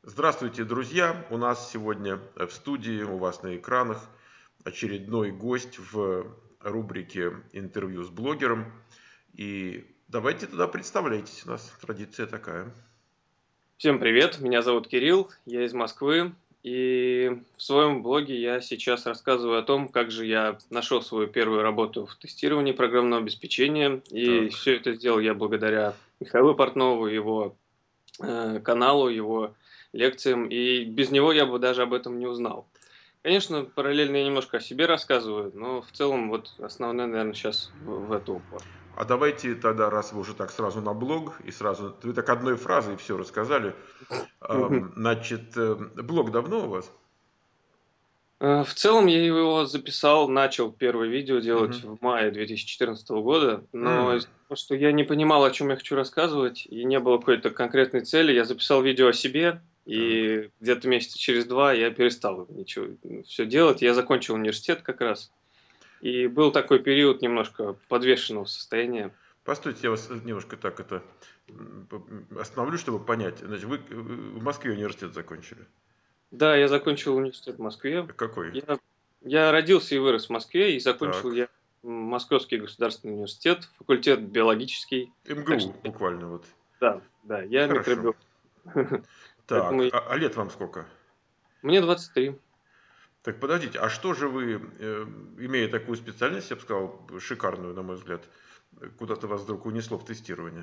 Здравствуйте, друзья! У нас сегодня в студии, у вас на экранах очередной гость в рубрике «Интервью с блогером». И давайте тогда представляйтесь, у нас традиция такая. Всем привет, меня зовут Кирилл, я из Москвы, и в своем блоге я сейчас рассказываю о том, как же я нашел свою первую работу в тестировании программного обеспечения, и Так. все это сделал я благодаря Михаилу Портнову, его каналу, его лекциям, и без него я бы даже об этом не узнал. Конечно, параллельно я немножко о себе рассказываю, но в целом вот основное, наверное, сейчас в это упор. А давайте тогда, раз вы уже так сразу на блог, и сразу, вы так одной фразой все рассказали. Значит, блог давно у вас? В целом я его записал, начал первое видео делать Мгм. в мае 2014 года, но М, из-за того, что я не понимал, о чем я хочу рассказывать, и не было какой-то конкретной цели, я записал видео о себе, Так. и где-то месяца через 2 я перестал ничего все делать. Я закончил университет как раз, и был такой период немножко подвешенного состояния. Постойте, я вас немножко так остановлю, чтобы понять. Значит, вы в Москве университет закончили? Да, я закончил университет в Москве. Какой? Я я родился и вырос в Москве, и закончил Так. я Московский государственный университет, факультет биологический. Так МГУ что буквально вот. да, я Хорошо. микробиолог. Поэтому Так, а лет вам сколько? мне 23. Так, подождите, а что же вы, имея такую специальность, я бы сказал, шикарную, на мой взгляд, куда-то вас вдруг унесло в тестирование?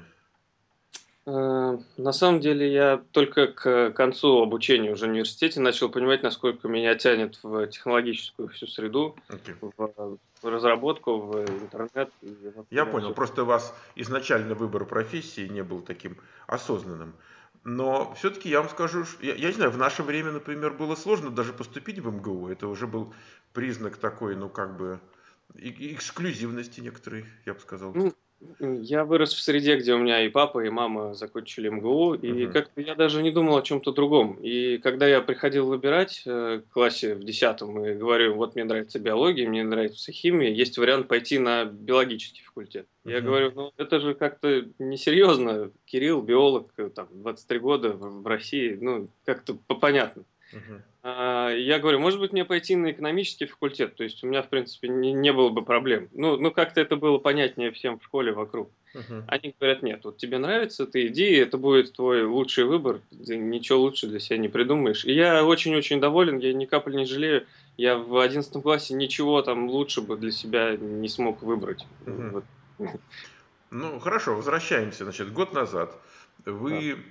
На самом деле я только к концу обучения уже в университете начал понимать, насколько меня тянет в технологическую всю среду, Окей. в разработку, в интернет и вообще Я во понял, всё. просто у вас изначально выбор профессии не был таким осознанным. Но все-таки я вам скажу, я не знаю, в наше время, например, было сложно даже поступить в МГУ. Это уже был признак такой, ну, как бы, эксклюзивности некоторой, я бы сказал. Ну, я вырос в среде, где у меня и папа, и мама закончили МГУ, и Мгм. как-то я даже не думал о чем то другом. И когда я приходил выбирать, в классе в 10 и говорю: "Вот мне нравится биология, мне нравится химия, есть вариант пойти на биологический факультет". Я Мгм. говорю: "Ну, это же как-то несерьезно. Кирилл, биолог, там, 23 года в России, ну, как-то понятно". Мгм. Я говорю: "Может быть, мне пойти на экономический факультет?" То есть у меня, в принципе, не было бы проблем. Ну, как-то это было понятнее всем в школе вокруг. Мгм. Они говорят: "Нет, вот тебе нравится, ты иди, это будет твой лучший выбор, ты ничего лучше для себя не придумаешь". И я очень-очень доволен, я ни капли не жалею. Я в 11 классе ничего там лучше бы для себя не смог выбрать. Мгм. Вот. Ну, хорошо, возвращаемся. Значит, год назад Да. вы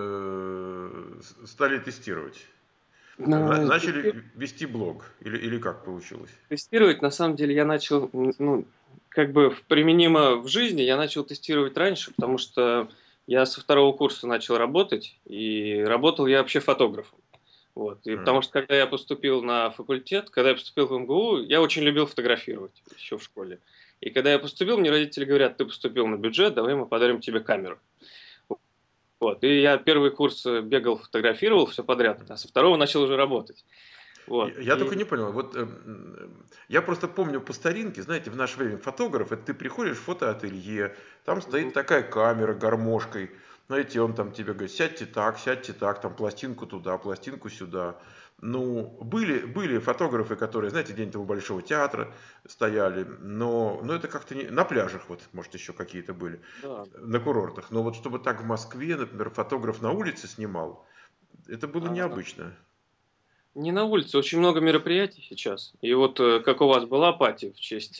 стали тестировать. На Начали вести блог. Или как получилось? Тестировать, на самом деле, я начал, ну, как бы применимо в жизни, я начал тестировать раньше, потому что я со 2 курса начал работать, и работал я вообще фотографом. Вот. И М, потому что когда я поступил на факультет, когда я поступил в МГУ, я очень любил фотографировать еще в школе. И когда я поступил, мне родители говорят: "Ты поступил на бюджет, давай мы подарим тебе камеру". Вот. И я первый курс бегал, фотографировал все подряд, а со второго начал уже работать. Вот. Я только не понял, вот я просто помню по старинке, знаете, в наше время фотограф, это ты приходишь в фотоателье, там стоит такая камера гармошкой, знаете, он там тебе говорит: сядьте так, там пластинку туда, пластинку сюда. Ну, были фотографы, которые, знаете, где-нибудь у Большого театра стояли, но это как-то на пляжах, вот, может, еще какие-то были, Да. на курортах. Но вот чтобы так в Москве, например, фотограф на улице снимал, это было А необычно. Не на улице, очень много мероприятий сейчас. И вот, как у вас была пати в честь,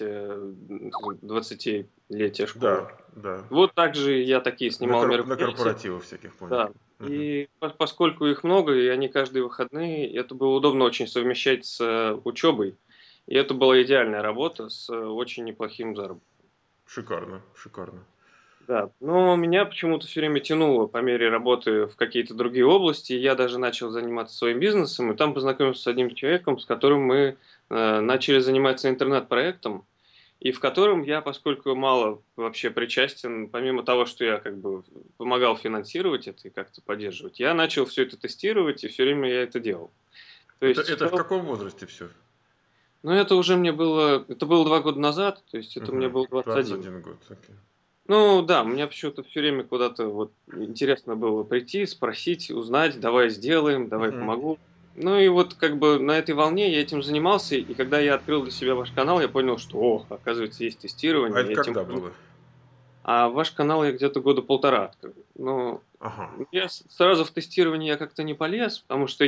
20-летия школы. Да, да. Вот так же я такие снимал На мероприятия. корпоративах всяких, понял. Да. Мгм. И поскольку их много, и они каждые выходные, это было удобно очень совмещать с, учебой. И это была идеальная работа с, очень неплохим заработком. Шикарно, шикарно. Да, но меня почему-то все время тянуло по мере работы в какие-то другие области. Я даже начал заниматься своим бизнесом, и там познакомился с одним человеком, с которым мы, начали заниматься интернет-проектом, и в котором я, поскольку мало вообще причастен, помимо того, что я как бы помогал финансировать это и как-то поддерживать, я начал все это тестировать, и все время я это делал. То есть в Это в целом, каком возрасте все? это уже это было 2 года назад, то есть это мне Угу. было 21. 21 год, окей. Ну да, мне почему-то все время куда-то вот интересно было прийти, спросить, узнать: "Давай сделаем, давай Мгм. помогу". Ну и вот как бы на этой волне я этим занимался, и когда я открыл для себя ваш канал, я понял, что, оказывается, есть А тестирование, это я этим когда было? А ваш канал я где-то года полтора открыл. Но Ага. я сразу в тестирование я как-то не полез, потому что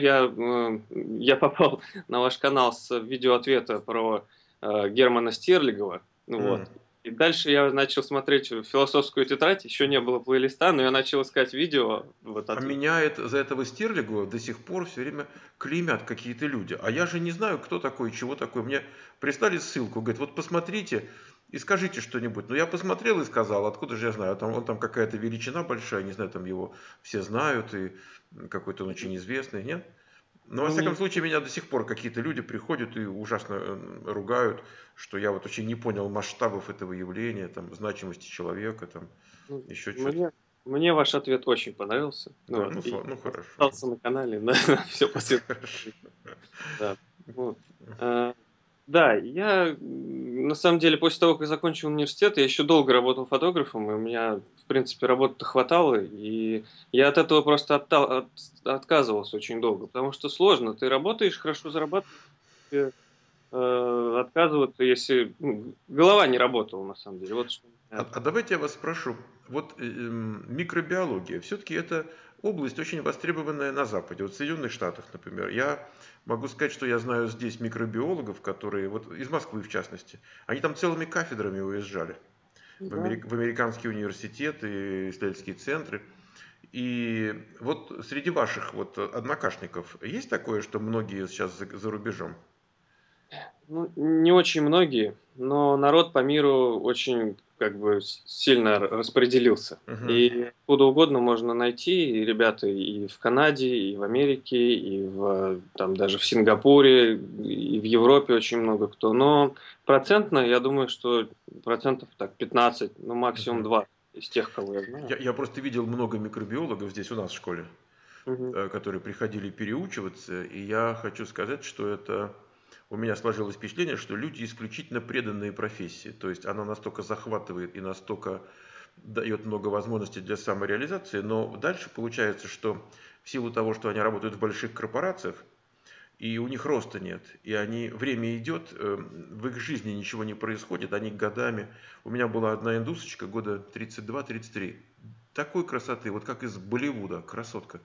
я попал на ваш канал с видеоответа про, Германа Стерлигова. Ну М. вот. И дальше я начал смотреть философскую тетрадь, еще не было плейлиста, но я начал искать видео, вот А ответ. меня за этого Стерлигова до сих пор все время клеймят какие-то люди. А я же не знаю, кто такой, чего такой. Мне прислали ссылку, говорит, вот посмотрите и скажите что-нибудь. Ну, я посмотрел и сказал, откуда же я знаю? Там, он там какая-то величина большая, не знаю, там его все знают, и какой-то он очень известный, нет? Но, во Ну, всяком мне случае, меня до сих пор какие-то люди приходят и ужасно ругают, что я вот очень не понял масштабов этого явления, там, значимости человека, там, ну, еще что-то. мне ваш ответ очень понравился. Ну Да, вот. ну, И ну хорошо. остался на канале на всё последующее. Хорошо. Да, вот. Э, да, на самом деле после того, как закончил университет, я еще долго работал фотографом, и у меня, в принципе, работы хватало, и я от этого просто отказывался очень долго, потому что сложно. Ты работаешь, хорошо зарабатываешь, тебе, отказываться, если, голова не работала на самом деле. Вот что меня. А давайте я вас спрошу, вот микробиология, все-таки это область очень востребованная на Западе, вот в Соединенных Штатах, например. Я могу сказать, что я знаю здесь микробиологов, которые, вот из Москвы в частности, они там целыми кафедрами уезжали Да. В американские университеты, исследовательские центры. И вот среди ваших вот однокашников есть такое, что многие сейчас за рубежом? Ну, не очень многие, но народ по миру очень как бы сильно распределился. Мгм. И откуда угодно можно найти и ребята и в Канаде, и в Америке, и там даже в Сингапуре, и в Европе очень много кто. Но процентно, я думаю, что процентов так 15, ну максимум Мгм. 20 из тех, кого я знаю. Я просто видел много микробиологов здесь у нас в школе, Мгм. которые приходили переучиваться, и я хочу сказать, что это у меня сложилось впечатление, что люди исключительно преданные профессии. То есть она настолько захватывает и настолько дает много возможностей для самореализации, но дальше получается, что в силу того, что они работают в больших корпорациях, и у них роста нет, и они, время идет, в их жизни ничего не происходит, они годами. У меня была одна индусочка, года 32-33, такой красоты, вот как из Болливуда, красотка.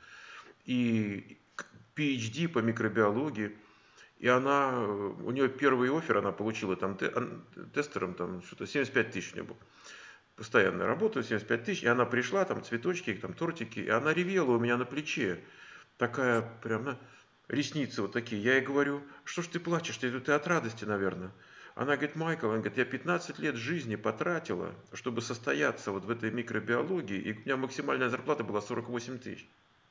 И PhD по микробиологии, и она, у нее первый оффер она получила там тестером, там что-то 75 тысяч у нее был. Постоянная работа, 75 тысяч, и она пришла, там цветочки, там тортики, и она ревела у меня на плече. Такая прям, ресницы вот такие. Я ей говорю, что ж ты плачешь? Я говорю, ты от радости, наверное. Она говорит, Майкл, она говорит, я 15 лет жизни потратила, чтобы состояться вот в этой микробиологии, и у меня максимальная зарплата была 48 тысяч.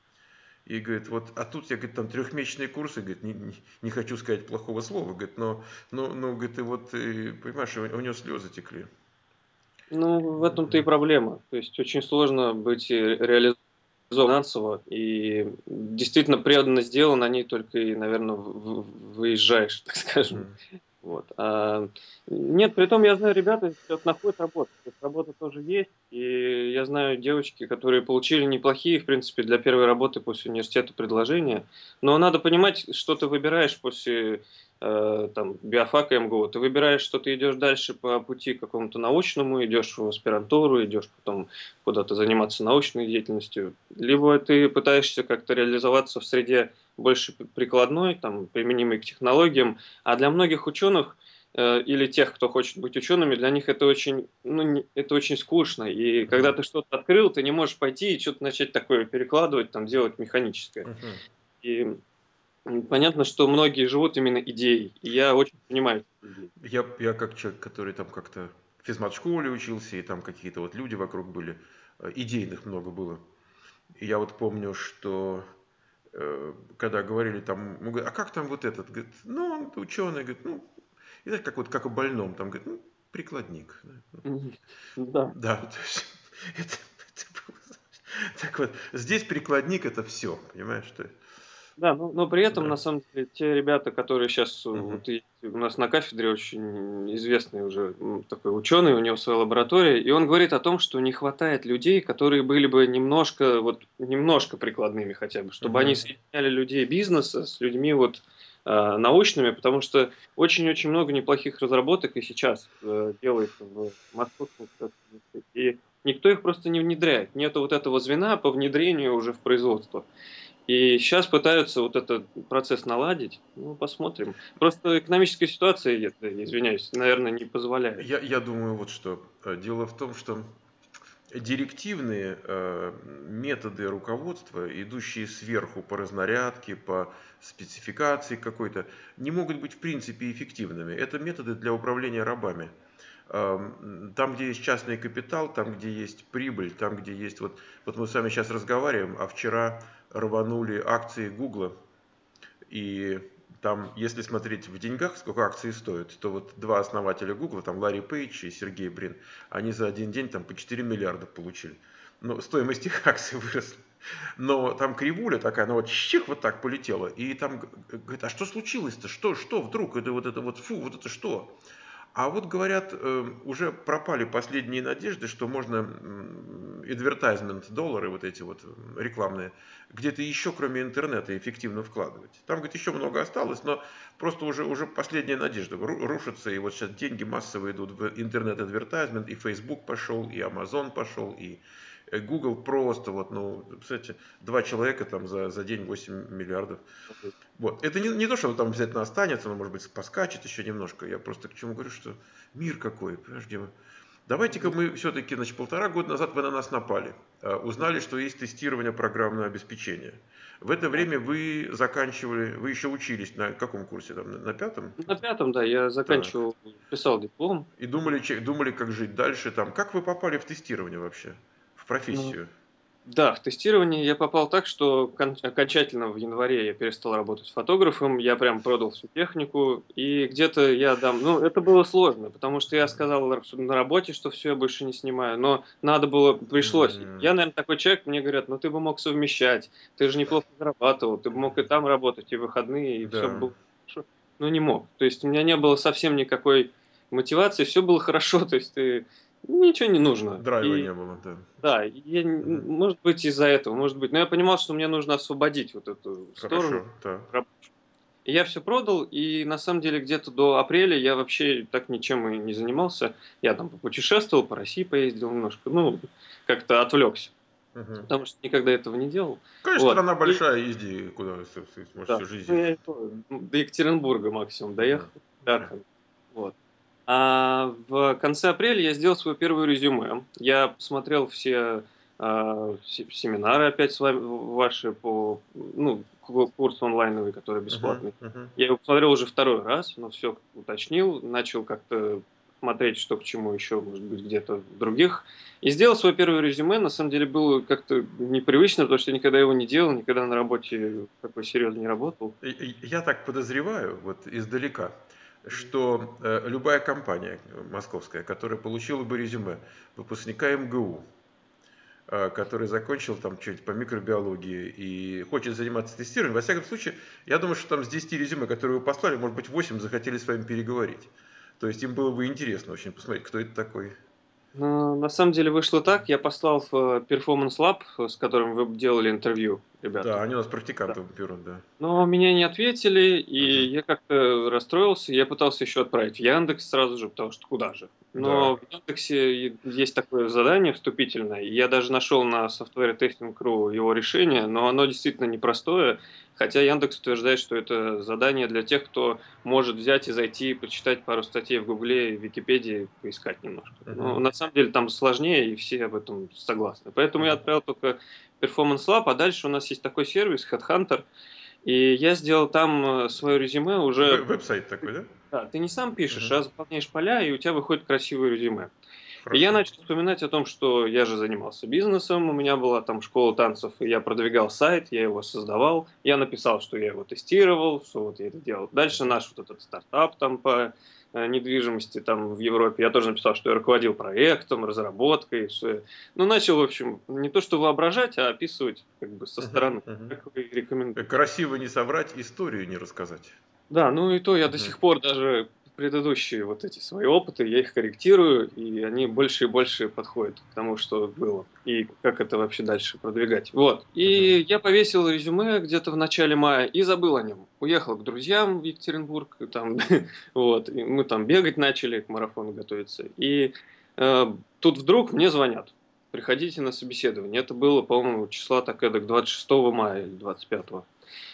И говорит, вот, а тут я, говорит, там трехмесячные курсы, говорит, не хочу сказать плохого слова, говорит, но, говорит, и вот, понимаешь, у нее слезы текли. Ну, в этом-то и проблема. То есть очень сложно быть реализованным финансово, и действительно преданность делу, на ней только и, наверное, выезжаешь, так скажем. Мгм. Вот. Нет, притом я знаю, ребята сейчас находят работу. То есть работа тоже есть, и я знаю девочки, которые получили неплохие, в принципе, для первой работы после университета предложения. Но надо понимать, что ты выбираешь после там, биофака МГУ. Ты выбираешь, что ты идешь дальше по пути какому-то научному, идешь в аспирантуру, идешь потом куда-то заниматься научной деятельностью, либо ты пытаешься как-то реализоваться в среде больше прикладной, там, применимой к технологиям, а для многих ученых или тех, кто хочет быть учеными, для них это очень, ну, это очень скучно. И когда Мгм. ты что-то открыл, ты не можешь пойти и что-то начать такое перекладывать, там, делать механическое. Мгм. И понятно, что многие живут именно идеей. И я очень понимаю этих людей. Я как человек, который там как-то в физмат-школе учился, и там какие-то вот люди вокруг были, идейных много было. И я вот помню, что когда говорили там, мы говорим, а как там вот этот? Говорит, ну, он ученый, говорит, ну, и знаешь, как вот как о больном, там, говорит, ну, прикладник. Мгм. Да. Да, то есть это, это было, так вот, здесь прикладник это все, понимаешь, что Да, но при этом, Да. на самом деле, те ребята, которые сейчас Мгм. вот есть у нас на кафедре, очень известный уже такой ученый, у него своя лаборатория, и он говорит о том, что не хватает людей, которые были бы немножко, вот, немножко прикладными хотя бы, чтобы они Мгм. соединяли людей бизнеса с людьми вот, научными, потому что очень-очень много неплохих разработок и сейчас делается в московском университете, и никто их просто не внедряет. Нету вот этого звена по внедрению уже в производство. И сейчас пытаются вот этот процесс наладить. Ну, посмотрим. Просто экономическая ситуация, я извиняюсь, наверное, не позволяет. Я думаю, вот что. Дело в том, что директивные методы руководства, идущие сверху по разнарядке, по спецификации какой-то, не могут быть в принципе эффективными. Это методы для управления рабами. Там, где есть частный капитал, там, где есть прибыль, там, где есть... Вот мы с вами сейчас разговариваем, а вчера рванули акции Гугла, и там, если смотреть в деньгах, сколько акции стоят, то вот два основателя Гугла, там Ларри Пейдж и Сергей Брин, они за один день там по 4 миллиарда получили. Но стоимость их акций выросла. Но там кривуля такая, она вот чих вот так полетела. И там говорит, а что случилось-то? Что вдруг? Это вот, фу, вот это что? А вот говорят, уже пропали последние надежды, что можно advertisement доллары, вот эти вот рекламные, где-то еще, кроме интернета, эффективно вкладывать. Там, говорит, еще много осталось, но просто уже последняя надежда рушится, и вот сейчас деньги массово идут в интернет-адвертайзмент, и Facebook пошел, и Amazon пошел, и Google просто, вот, ну, кстати, два человека там за день 8 миллиардов. Вот. Это не то, что он там обязательно останется, но, может быть, поскачет еще немножко. Я просто к чему говорю, что мир какой, понимаешь, Дима? Давайте-ка мы все-таки, значит, 1,5 года назад вы на нас напали. Узнали, что есть тестирование программного обеспечения. В это Да. время вы заканчивали, вы еще учились на каком курсе? Там, на пятом? На пятом, да, я Так. заканчивал, писал диплом. И думали, как жить дальше. Там. Как вы попали в тестирование вообще? В Ну, профессию? да, в тестирование я попал так, что окончательно в январе я перестал работать фотографом, я прям продал всю технику, и где-то я дам... Ну, это было сложно, потому что я сказал на работе, что все, я больше не снимаю, но надо было, пришлось. М, Я, наверное, такой человек, мне говорят, ну ты бы мог совмещать, ты же неплохо зарабатывал, ты бы мог и там работать, и в выходные, и все Да. было хорошо. Но не мог. То есть у меня не было совсем никакой мотивации, все было хорошо, то есть ты... Ничего не нужно. Драйва И не было, да. да, Мгм. может быть, из-за этого, может быть. Но я понимал, что мне нужно освободить вот эту сторону Хорошо, да. рабочую. И я все продал, и на самом деле где-то до апреля я вообще так ничем и не занимался. Я там попутешествовал, по России поездил немножко, ну, как-то отвлекся, Мгм. потому что никогда этого не делал. Конечно, Вот. страна И большая, езди куда можешь да, всю жизнь ну, я ездить. и то, до Екатеринбурга максимум Мгм. доехал, до Да. Архангельска. Вот. А в конце апреля я сделал свое первое резюме. Я посмотрел все семинары опять с вами, ваши по ну, курс онлайновый, который Мгм. бесплатный. Мгм. Я его посмотрел уже второй раз, но все уточнил, начал как-то смотреть, что к чему еще, может быть, где-то в других. И сделал свое первое резюме. На самом деле было как-то непривычно, потому что я никогда его не делал, никогда на работе такой серьезно не работал. Я так подозреваю, вот издалека, что любая компания московская, которая получила бы резюме выпускника МГУ, который закончил там что-нибудь по микробиологии и хочет заниматься тестированием, во всяком случае, я думаю, что там с 10 резюме, которые вы послали, может быть, 8 захотели с вами переговорить. То есть им было бы интересно очень посмотреть, кто это такой. Но на самом деле вышло так. Я послал в Performance Lab, с которым вы делали интервью, Да, ребята. они у нас Да. практикантов берут, да. Но меня не ответили, и Мгм. я как-то расстроился. Я пытался еще отправить в Яндекс сразу же, потому что куда же. Да. Но в Яндексе есть такое задание вступительное. И я даже нашел на Software Testing.ru его решение, но оно действительно непростое. Хотя Яндекс утверждает, что это задание для тех, кто может взять и зайти, почитать пару статей в Гугле и в Википедии, поискать немножко. Но Мгм. на самом деле там сложнее, и все об этом согласны. Поэтому я Мгм. отправил только Performance Lab, а дальше у нас есть такой сервис Headhunter, и я сделал там свое резюме уже. Веб-сайт такой, да? Да, ты не сам пишешь, Мгм. а заполняешь поля, и у тебя выходит красивое резюме. И я Хорошо. начал вспоминать о том, что я же занимался бизнесом, у меня была там школа танцев, и я продвигал сайт, я его создавал, я написал, что я его тестировал, что вот я это делал. Дальше Мгм. наш вот этот стартап там по недвижимости там в Европе, я тоже написал, что я руководил проектом, разработкой, ну, начал, в общем, не то что воображать, а описывать как бы со Мгм. стороны, Мгм. как вы рекомендуете. Красиво не соврать, историю не рассказать. Да, ну и то я до Мгм. сих пор даже предыдущие вот эти свои опыты, я их корректирую, и они больше и больше подходят к тому, что было, и как это вообще дальше продвигать. Вот. Мгм. И я повесил резюме где-то в начале мая и забыл о нем. Уехал к друзьям в Екатеринбург, и там, вот, и мы там бегать начали, к марафону готовиться. И тут вдруг мне звонят. Приходите на собеседование. Это было, по-моему, числа так эдак 26 мая или 25.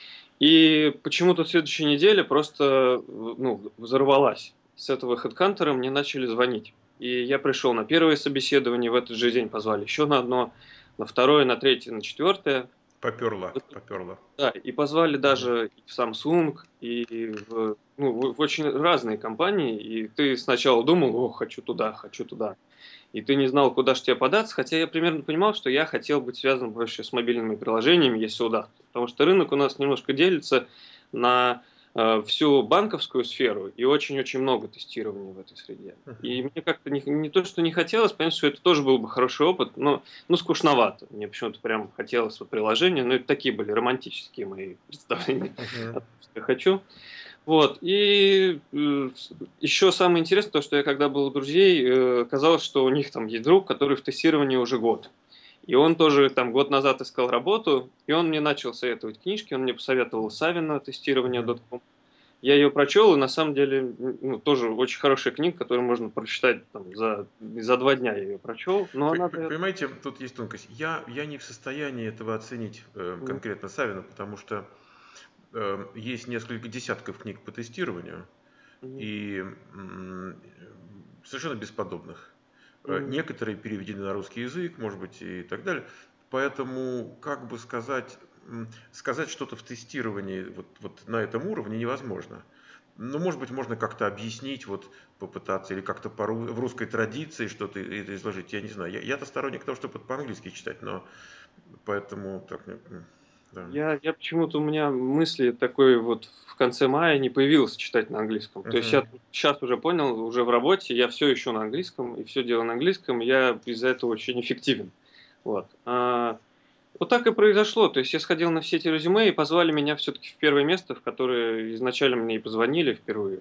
И почему-то в следующей неделе просто, ну, взорвалась. С этого HeadHunter мне начали звонить. И я пришел на первое собеседование, в этот же день позвали еще на одно, на второе, на третье, на четвертое. Поперла, поперла. Да, и позвали Мгм. даже и в Samsung, и в, ну, в очень разные компании. И ты сначала думал, о, хочу туда, хочу туда. И ты не знал, куда же тебе податься, хотя я примерно понимал, что я хотел быть связан больше с мобильными приложениями, если удастся. Потому что рынок у нас немножко делится на всю банковскую сферу и очень-очень много тестирования в этой среде. Мгм. И мне как-то не то, что не хотелось, понятно, что это тоже был бы хороший опыт, но ну, скучновато. Мне почему-то прям хотелось вот приложения, но это такие были романтические мои представления Мгм. о том, что я хочу. Вот, и еще самое интересное, то, что я когда был у друзей, оказалось, что у них там есть друг, который в тестировании уже год. И он тоже там год назад искал работу, и он мне начал советовать книжки, он мне посоветовал Савина «Тестирование Мгм. .com». Я ее прочел, и на самом деле, ну, тоже очень хорошая книга, которую можно прочитать там, за 2 дня я ее прочел, но она дает... Понимаете, тут есть тонкость. Я не в состоянии этого оценить конкретно Савина, потому что есть несколько десятков книг по тестированию и совершенно бесподобных. Некоторые переведены на русский язык, может быть, и так далее. Поэтому, как бы сказать, сказать что-то в тестировании вот на этом уровне невозможно. Ну, может быть, можно как-то объяснить, вот попытаться, или как-то в русской традиции что-то это изложить, я не знаю. Я-то сторонник того, чтобы по-английски читать, но поэтому так, да. Я почему-то, у меня мысли такой вот в конце мая не появилось читать на английском. То есть Мгм. я сейчас уже понял, уже в работе я все ищу на английском и все делаю на английском, я из-за этого очень эффективен. Вот. Вот так и произошло. То есть я сходил на все эти резюме и позвали меня все-таки в первое место, в которое изначально мне и позвонили впервые.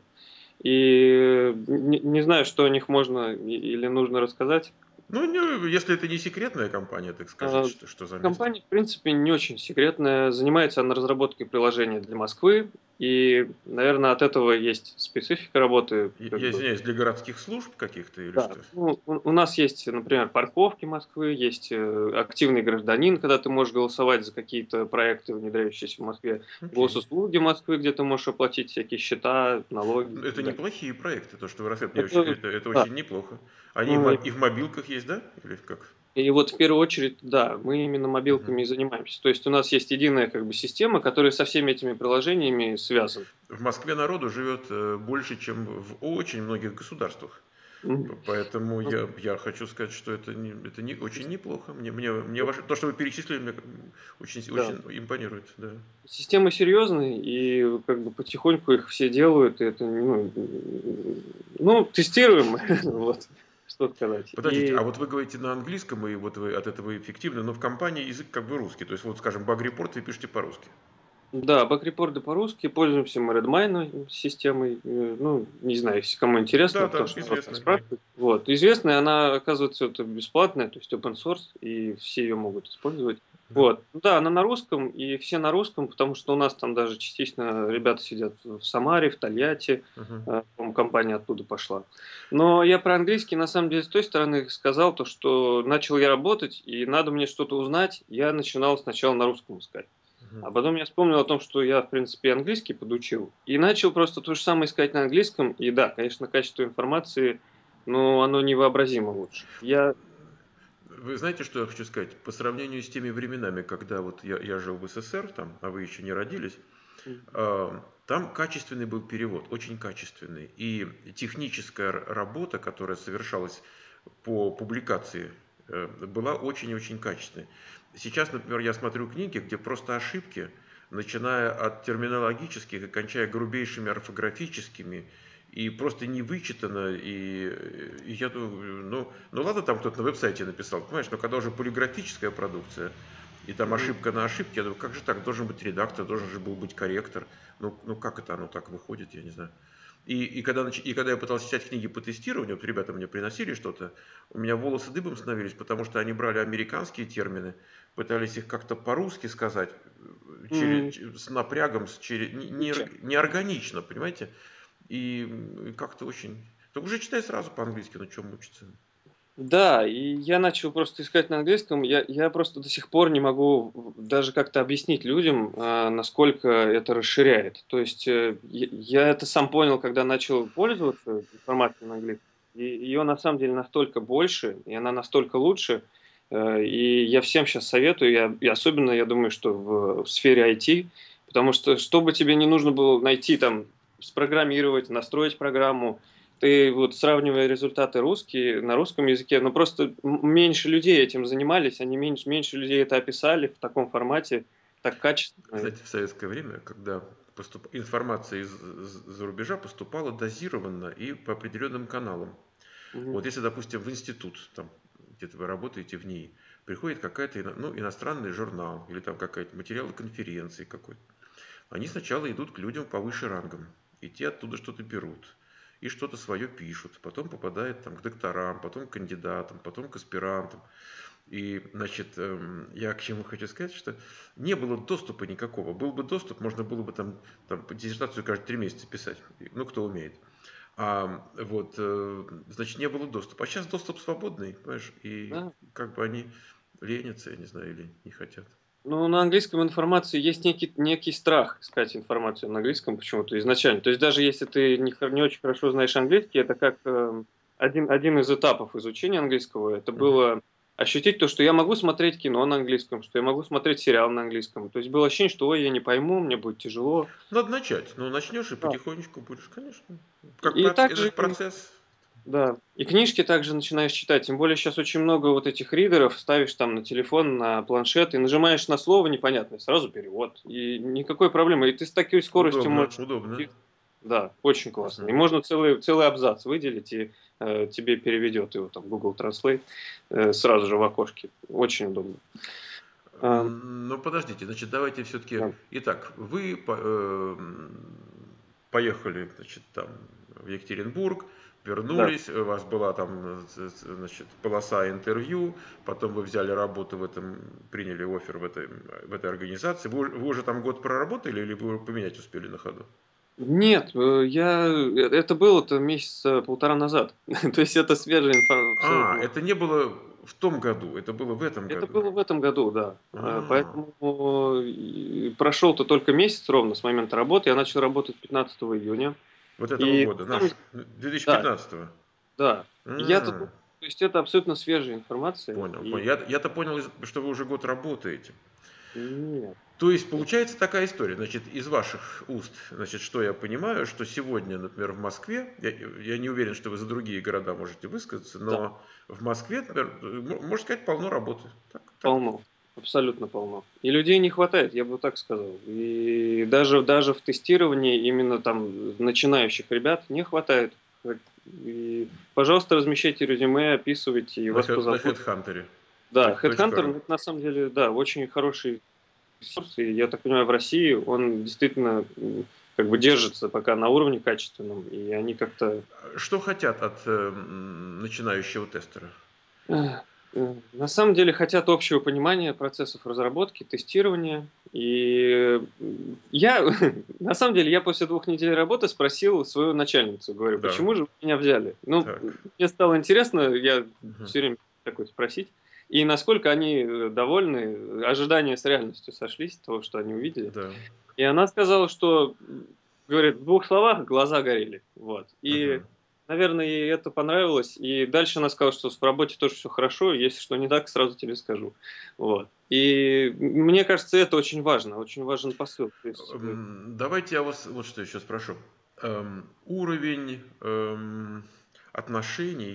И не знаю, что о них можно или нужно рассказать. Ну, если это не секретная компания, так скажите, А, что за место. Компания, в принципе, не очень секретная. Занимается она разработкой приложения для Москвы. И, наверное, от этого есть специфика работы. Как Я бы. извиняюсь, для городских служб каких-то или Да. что? Ну, у нас есть, например, парковки Москвы, есть активный гражданин, когда ты можешь голосовать за какие-то проекты, внедряющиеся в Москве, Окей. госуслуги Москвы, где ты можешь оплатить всякие счета, налоги и Это так далее. неплохие проекты, то, что вы рассказываете, Это, это да, очень неплохо. Они ну, и в мобилках есть, да? Или как? и вот в первую очередь, да, мы именно Мгм. мобилками и занимаемся. То есть у нас есть единая как бы система, которая со всеми этими приложениями связана. В Москве народу живет больше, чем в очень многих государствах. Мгм. Поэтому Ну, я хочу сказать, что это не, очень неплохо. Мне то, что вы перечислили, мне очень, да. очень импонирует. Да. Системы серьезные, и как бы потихоньку их все делают, и это, ну, тестируем, вот, что сказать. Подождите, а И вот вы говорите на английском, и вот вы от этого эффективны, но в компании язык как бы русский. То есть, вот, скажем, баг-репорт вы пишете по-русски. да, бэк-репорты по-русски, пользуемся мы Redmine системой. Ну, не знаю, если кому интересно, Да, то, да, что народ известно, да. спрашивает. Вот. Известная, она, оказывается, это бесплатная, то есть open source, и все ее могут использовать. Да. Вот. Да, она на русском, и все на русском, потому что у нас там даже частично ребята сидят в Самаре, в Тольятти, Мгм. по-моему, компания оттуда пошла. Но я про английский, на самом деле, с той стороны сказал, то, что начал я работать, и надо мне что-то узнать, я начинал сначала на русском искать. Мгм. А потом я вспомнил о том, что я, в принципе, английский подучил, и начал просто то же самое искать на английском. И да, конечно, качество информации, но оно невообразимо лучше. Вы знаете, что я хочу сказать? По сравнению с теми временами, когда вот я жил в СССР, там, а вы еще не родились, там качественный был перевод, очень качественный. И техническая работа, которая совершалась по публикации была очень и очень качественной. Сейчас, например, я смотрю книги, где просто ошибки, начиная от терминологических и кончая грубейшими орфографическими, и просто не вычитано, и я думаю, ну ладно, там кто-то на веб-сайте написал, понимаешь, но когда уже полиграфическая продукция, и там Мгм. ошибка на ошибке, я думаю, как же так, должен быть редактор, должен же был быть корректор, ну как это оно так выходит, я не знаю. И когда я пытался читать книги по тестированию, вот ребята мне приносили что-то, у меня волосы дыбом становились, потому что они брали американские термины, пытались их как-то по-русски сказать, М, с напрягом, ничего. неорганично, понимаете? И как-то очень... Так уже читай сразу по-английски, на чем мучиться. Да, и я начал просто искать на английском. Я просто до сих пор не могу даже как-то объяснить людям, насколько это расширяет. То есть я это сам понял, когда начал пользоваться информацией на английском. И ее на самом деле настолько больше, и она настолько лучше. И я всем сейчас советую, и особенно я думаю, что в сфере IT, потому что чтобы тебе не нужно было найти там, спрограммировать, настроить программу, ты вот сравнивая результаты русские на русском языке, ну просто меньше людей этим занимались, они меньше людей это описали в таком формате, так качественно. Знаете, в советское время, когда информация из-за рубежа поступала дозированно и по определенным каналам. Мгм. Вот если, допустим, в институт, там, где-то вы работаете в НИИ, приходит какая-то иностранный журнал или там какая-то материалы конференции какой-то, они сначала идут к людям повыше рангом, и те оттуда что-то берут, и что-то свое пишут, потом попадает там к докторам, потом к кандидатам, потом к аспирантам. И, значит, я к чему хочу сказать, что не было доступа никакого. Был бы доступ, можно было бы там диссертацию каждые 3 месяца писать, ну, кто умеет. Значит, не было доступа. А сейчас доступ свободный, понимаешь, и Да. как бы они ленятся, я не знаю, или не хотят. Ну, на английском информации есть некий страх искать информацию на английском почему-то изначально. То есть даже если ты не очень хорошо знаешь английский, это как один из этапов изучения английского. Это Мгм. было ощутить то, что я могу смотреть кино на английском, что я могу смотреть сериал на английском. То есть было ощущение, что ой, я не пойму, мне будет тяжело. Надо начать. Ну, начнешь и Да. потихонечку будешь, конечно. И Это также же процесс. да. И книжки также начинаешь читать. Тем более сейчас очень много вот этих ридеров. Ставишь там на телефон, на планшет и нажимаешь на слово непонятное, сразу перевод. И никакой проблемы. И ты с такой скоростью Удобно, можешь... удобно. Да, очень классно. И Мгм. можно целый абзац выделить, и тебе переведет его там Google Translate сразу же в окошке. Очень удобно. А, Ну, подождите, значит, давайте все-таки... да, Итак, вы поехали, значит, там в Екатеринбург, да. вернулись, у вас была там, значит, полоса интервью, потом вы взяли работу приняли оффер в этой организации. Вы уже там год проработали или вы поменять успели на ходу? Нет, это было-то месяца полтора назад. То есть это свежая абсолютно. Это не было в том году, это было в этом Это году. было в этом году, да. А, Поэтому прошел-то только месяц ровно с момента работы. Я начал работать 15 июня. вот этого И года, на самом деле, да, 2015-го. да. И я-то А, думаю, то есть это абсолютно свежая информация. понял, И понял. Я-то понял, что вы уже год работаете. нет. То есть получается такая история, значит, из ваших уст, значит, что я понимаю, что сегодня, например, в Москве, я не уверен, что вы за другие города можете высказаться, Да, но в Москве, например, можно сказать, полно работы. Так. полно. Абсолютно полно. И людей не хватает, я бы так сказал. И даже в тестировании именно там начинающих ребят не хватает. И, пожалуйста, размещайте резюме, описывайте, и вас На позовут. HeadHunter. Да, Headhunter, .ru. ну, это на самом деле, да, очень хороший ресурс, и я так понимаю, в России он действительно как бы держится пока на уровне качественном, и они как-то Что хотят от начинающего тестера? на самом деле хотят общего понимания процессов разработки, тестирования. И я, на самом деле, я после 2 недель работы спросил свою начальницу, говорю, Да, почему же вы меня взяли? Ну, так. мне стало интересно, я Мгм. все время такой спросить. И насколько они довольны, ожидания с реальностью сошлись, того, что они увидели. Да. И она сказала, что, говорит, в 2 словах глаза горели. Вот. И, Мгм. наверное, ей это понравилось. И дальше она сказала, что в работе тоже все хорошо, если что не так, сразу тебе скажу. Вот. И мне кажется, это очень важен посыл. То есть, Давайте я вас вот что еще спрошу. Уровень отношений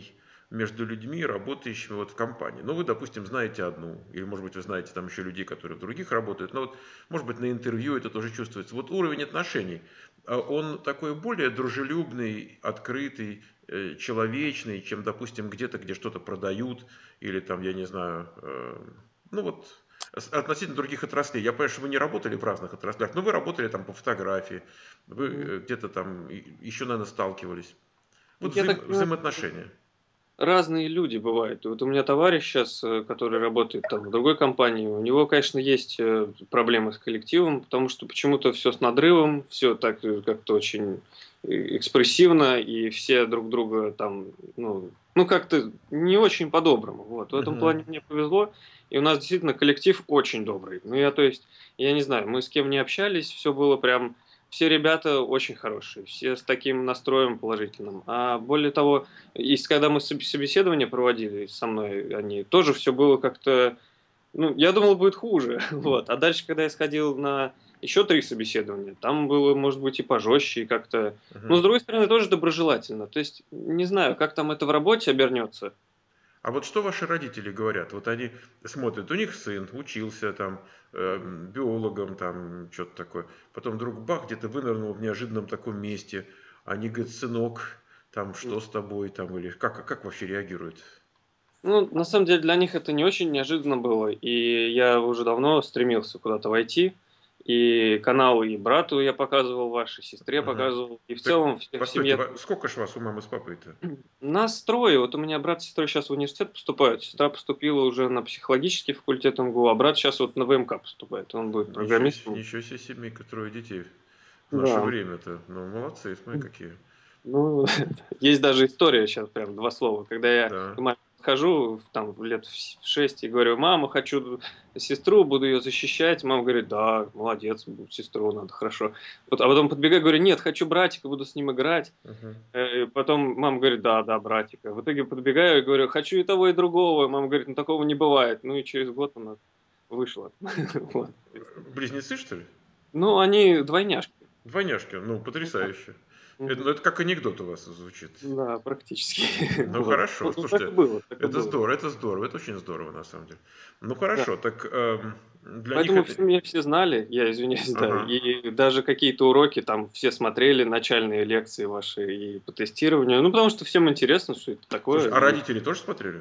между людьми, работающими вот в компании. Ну, вы, допустим, знаете одну, или, может быть, вы знаете там еще людей, которые в других работают, но вот, может быть, на интервью это тоже чувствуется. Вот уровень отношений, он такой более дружелюбный, открытый, человечный, чем, допустим, где-то, где что-то продают, или там, я не знаю, ну вот, относительно других отраслей. Я понимаю, что вы не работали в разных отраслях, но вы работали там по фотографии, вы Мгм. где-то там еще, наверное, сталкивались. Вот Я так понимаю, взаимоотношения. разные люди бывают. Вот у меня товарищ сейчас, который работает там в другой компании, у него, конечно, есть проблемы с коллективом, потому что почему-то все с надрывом, все так как-то очень экспрессивно, и все друг друга там, ну как-то не очень по-доброму. Вот. В этом Мгм. плане мне повезло, и у нас действительно коллектив очень добрый. Ну, я, то есть, я не знаю, мы с кем не общались, все было прям, все ребята очень хорошие, все с таким настроем положительным. А более того, и когда мы собеседование проводили со мной, они тоже все было как-то, ну, я думал, будет хуже, вот. А дальше, когда я сходил на еще 3 собеседования, там было, может быть, и пожестче, и как-то, но Мгм. с другой стороны, тоже доброжелательно. То есть, не знаю, как там это в работе обернется. А вот что ваши родители говорят? Вот они смотрят, у них сын учился там биологом, там что-то такое. Потом вдруг бах, где-то вынырнул в неожиданном таком месте. Они говорят, сынок, там что с тобой, там, или как вообще реагируют? Ну, на самом деле для них это не очень неожиданно было, и я уже давно стремился куда-то войти. И канал и брату я показывал, вашей сестре Ага. показывал, и в Так, целом в постойте, семье. сколько ж вас у мамы с папой-то? Нас трое. Вот у меня брат с сестрой сейчас в университет поступают. Сестра поступила уже на психологический факультет МГУ, а брат сейчас вот на ВМК поступает. Он будет программистом. Ничего себе семейка, трое детей. В наше Да. время-то. Ну, молодцы, смотри, какие. Ну, есть даже история сейчас, прям два слова. Когда я к Да. маме подхожу, там, лет в 6, и говорю: мама, хочу сестру, буду ее защищать. Мама говорит: да, молодец, сестру надо, хорошо. Вот, а потом подбегаю, говорю: нет, хочу братика, буду с ним играть. Мгм. Потом мама говорит: да, да, братика. В итоге подбегаю и говорю: хочу и того, и другого. Мама говорит: ну такого не бывает. Ну и через год у нас вышло. Вот. То есть, Близнецы, что ли? ну, они двойняшки. Двойняшки, ну, Ну да. потрясающе. Мгм. Ну, это как анекдот у вас звучит. Да, практически. Ну, Вот. хорошо, Ну, так и слушайте, было, так и было. это здорово, это очень здорово, на самом деле. Ну, Да. хорошо, так для них Поэтому в это... семье все знали, я извиняюсь, да, Ага. и даже какие-то уроки там все смотрели, начальные лекции ваши и по тестированию. Ну, потому что всем интересно, что это Слушай, такое. а И, родители тоже смотрели?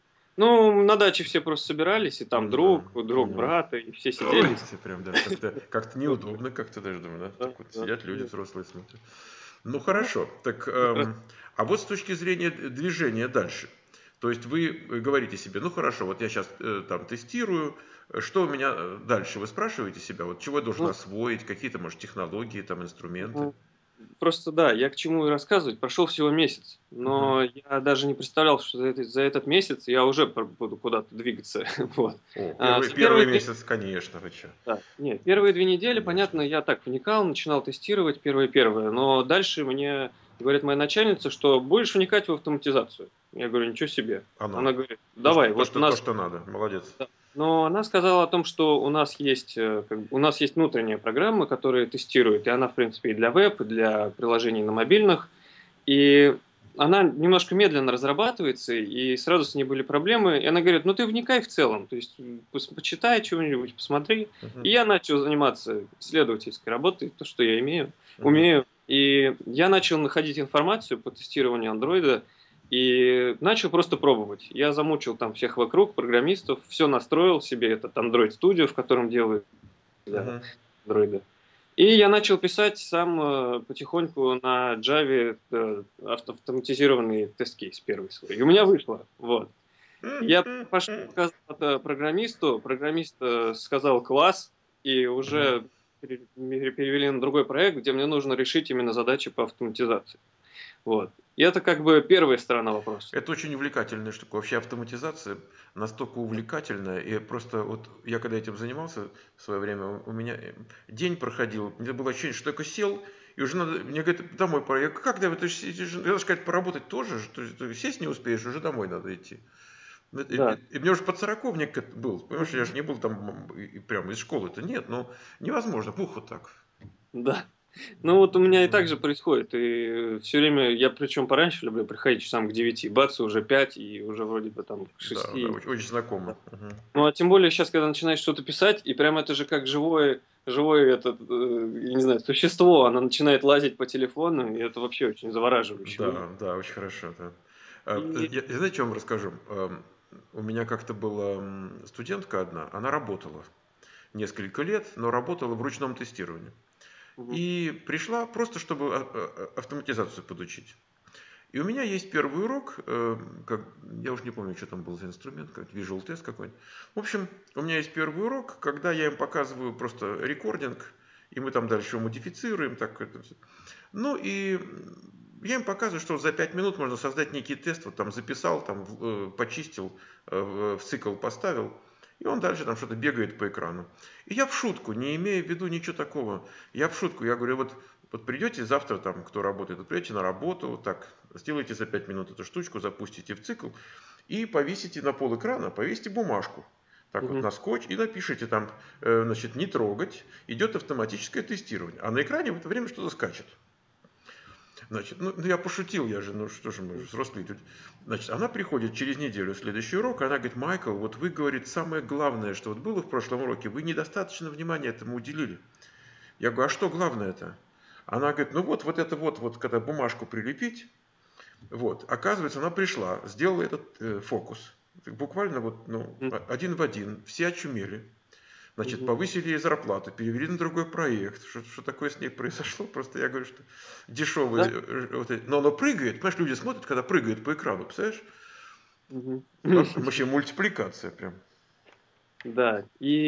ну, на даче все просто собирались, и там Да, друг понял. брата, и все Ой, сидели. это прям, да, как-то неудобно, как-то даже думаю, да? Да, Так вот да. сидят люди взрослые, смотрят. Ну, Ну, хорошо, так, как раз. а вот с точки зрения движения дальше. То есть вы говорите себе, ну хорошо, вот я сейчас там тестирую, что у меня дальше? Вы спрашиваете себя, вот чего я должен Ну, освоить, какие-то, может, технологии, там, инструменты? мгм. Просто да, я к чему и рассказывать. Прошел всего месяц, Мгм. но я даже не представлял, что за этот месяц я уже буду куда-то двигаться. Вот. О, За первый первые месяц, конечно, вы чё, Да. Нет, первые 2 недели, понятно, конечно. я так вникал, начинал тестировать первое, но дальше мне говорит моя начальница, что будешь вникать в автоматизацию. Я говорю: ничего себе. Оно, Она говорит: давай, вот у то, нас. что надо, молодец. Да. Но она сказала о том, что у нас есть, у нас есть внутренняя программа, которая тестирует, и она, в принципе, и для веб, и для приложений на мобильных. И она немножко медленно разрабатывается, и сразу с ней были проблемы. И она говорит: ну ты вникай в целом, то есть почитай чего-нибудь, посмотри. И Мгм. я начал заниматься исследовательской работой, то, что я Мгм. умею. И я начал находить информацию по тестированию андроида, и начал просто пробовать. Я замучил там всех вокруг, программистов, все настроил себе этот Android Studio, в котором делаю для Мгм. андроида. И я начал писать сам потихоньку на Java автоматизированный тест-кейс первый свой. И у меня вышло. Вот. Я пошел, показал это программисту, программист сказал класс, и Мгм. уже перевели на другой проект, где мне нужно решить именно задачи по автоматизации. Вот. И это как бы первая сторона вопроса. Это очень увлекательная штука. Вообще автоматизация настолько увлекательная. И просто вот я когда этим занимался в свое время, у меня день проходил, мне было ощущение, что только сел, и уже надо, мне говорят, домой пора. Я говорю, как да, надо сказать, поработать тоже, что ты сесть не успеешь, уже домой надо идти. Ну, Да. и мне уже под 40 был, понимаешь, я же не был там прям из школы-то, нет, ну невозможно, пух вот так. Да. Ну вот у меня и так же Мгм. происходит. И все время, я причем пораньше люблю приходить часам к 9, бац, уже 5 и уже вроде бы там к Да, да, 6. очень знакомо. Мгм. Ну, а тем более сейчас, когда начинаешь что-то писать, и прям это же как живое этот, я не знаю, существо, оно начинает лазить по телефону, и это вообще очень завораживающе выглядит. Да, да, очень хорошо, да. И Я знаете, что вам расскажу? У меня как-то была студентка одна, она работала несколько лет, но работала в ручном тестировании. мгм, И пришла просто, чтобы автоматизацию подучить. И у меня есть первый урок, я уже не помню, что там был за инструмент, как Visual Test какой-нибудь. В общем, у меня есть первый урок, когда я им показываю просто рекординг, и мы там дальше его модифицируем, так это всё. Ну и я им показываю, что за 5 минут можно создать некий тест, вот там записал, там почистил, в цикл поставил, и он дальше там что-то бегает по экрану. И я в шутку, не имея в виду ничего такого, я в шутку, я говорю, вот придете завтра там, кто работает, вот придете на работу, вот так, сделайте за 5 минут эту штучку, запустите в цикл и повесите на пол экрана, повесите бумажку. Так вот мгм. на скотч и напишите там, значит, не трогать, идет автоматическое тестирование. А на экране в это время что-то скачет. Значит, ну, я пошутил, я же, ну что же мы же взрослые люди. Значит, она приходит через неделю, следующий урок, она говорит, Майкл, вот вы, говорит, самое главное, что вот было в прошлом уроке, вы недостаточно внимания этому уделили. Я говорю, а что главное это? Она говорит, ну вот это вот, когда бумажку прилепить, вот, оказывается, она пришла, сделала этот фокус. Буквально вот, ну, Мгм. один в один, все очумели. Значит, Мгм. повысили ей зарплату, перевели на другой проект. Что такое с ней произошло? Просто я говорю, что Да? дешевые, вот но оно прыгает. Понимаешь, люди смотрят, когда прыгает по экрану, представляешь? Мгм. Там вообще мультипликация прям. Да,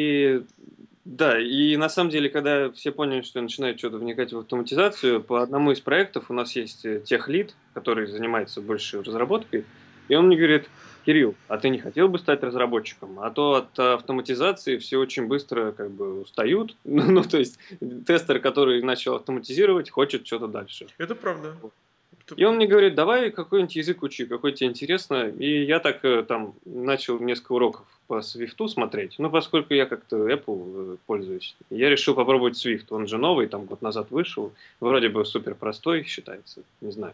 и на самом деле, когда все поняли, что начинают что-то вникать в автоматизацию, по одному из проектов у нас есть техлид, который занимается больше разработкой, и он мне говорит: Кирилл, а ты не хотел бы стать разработчиком? А то от автоматизации все очень быстро как бы устают. Ну, то есть тестер, который начал автоматизировать, хочет что-то дальше. Это правда. И он мне говорит, давай какой-нибудь язык учи, какой тебе интересно. И я так там начал несколько уроков по Свифту смотреть. Ну, поскольку я как-то Apple пользуюсь, я решил попробовать Swift. Он же новый, там год назад вышел. Вроде бы супер простой считается, не знаю.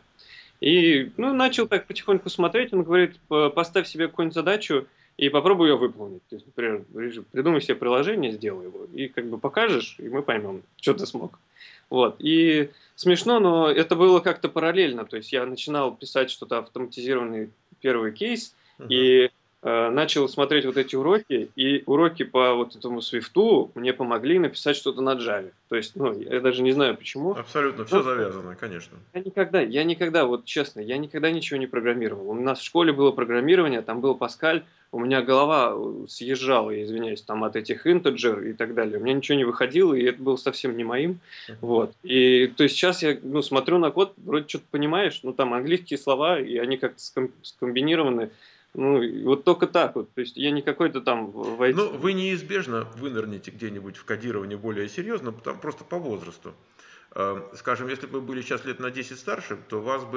И, ну, начал так потихоньку смотреть. Он говорит, поставь себе какую-нибудь задачу и попробуй ее выполнить. То есть, например, придумай себе приложение, сделай его. И как бы покажешь, и мы поймем, что ты смог. Вот. И смешно, но это было как-то параллельно. То есть я начинал писать что-то автоматизированный первый кейс Мгм. и начал смотреть вот эти уроки, и уроки по вот этому свифту мне помогли написать что-то на Java. То есть, ну, я даже не знаю почему. Абсолютно, все Но завязано, конечно. я никогда, вот честно, я никогда ничего не программировал. У нас в школе было программирование, там был Паскаль, у меня голова съезжала, я извиняюсь, там от этих интеджер и так далее. У меня ничего не выходило, и это было совсем не моим. Мгм. Вот. И то есть сейчас я ну, смотрю на код, вроде что-то понимаешь, ну там английские слова, и они как-то скомбинированы. Ну, и вот только так вот. То есть я не какой-то там Ну, войти. вы неизбежно вынырнете где-нибудь в кодировании более серьезно, просто по возрасту. Скажем, если бы вы были сейчас лет на 10 старше, то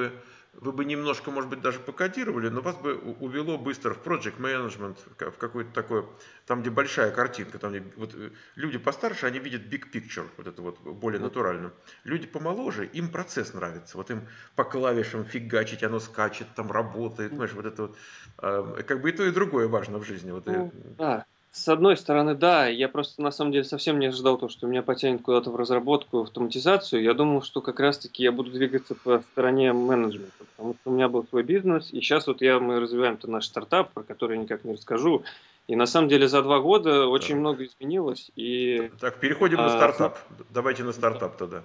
вы бы немножко, может быть, даже покодировали, но вас бы увело быстро в project management, в какое-то такое, там, где большая картинка, там, где вот, люди постарше, они видят big picture, вот это вот более натурально. Люди помоложе, им процесс нравится, вот им по клавишам фигачить, оно скачет, там работает, понимаешь, вот это вот, как бы и то, и другое важно в жизни. Вот, Ну, да. С одной стороны, да, я просто на самом деле совсем не ожидал то, что меня потянет куда-то в разработку, в автоматизацию. Я думал, что как раз-таки я буду двигаться по стороне менеджмента, потому что у меня был свой бизнес, и сейчас вот мы развиваем-то наш стартап, про который я никак не расскажу. И на самом деле за 2 года очень так. много изменилось, и Так, переходим на а, стартап. Давайте на стартап тогда.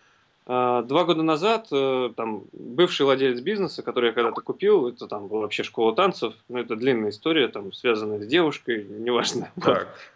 2 года назад там бывший владелец бизнеса, который я когда-то купил, это там была вообще школа танцев, ну это длинная история, там связанная с девушкой, неважно, вот. Так,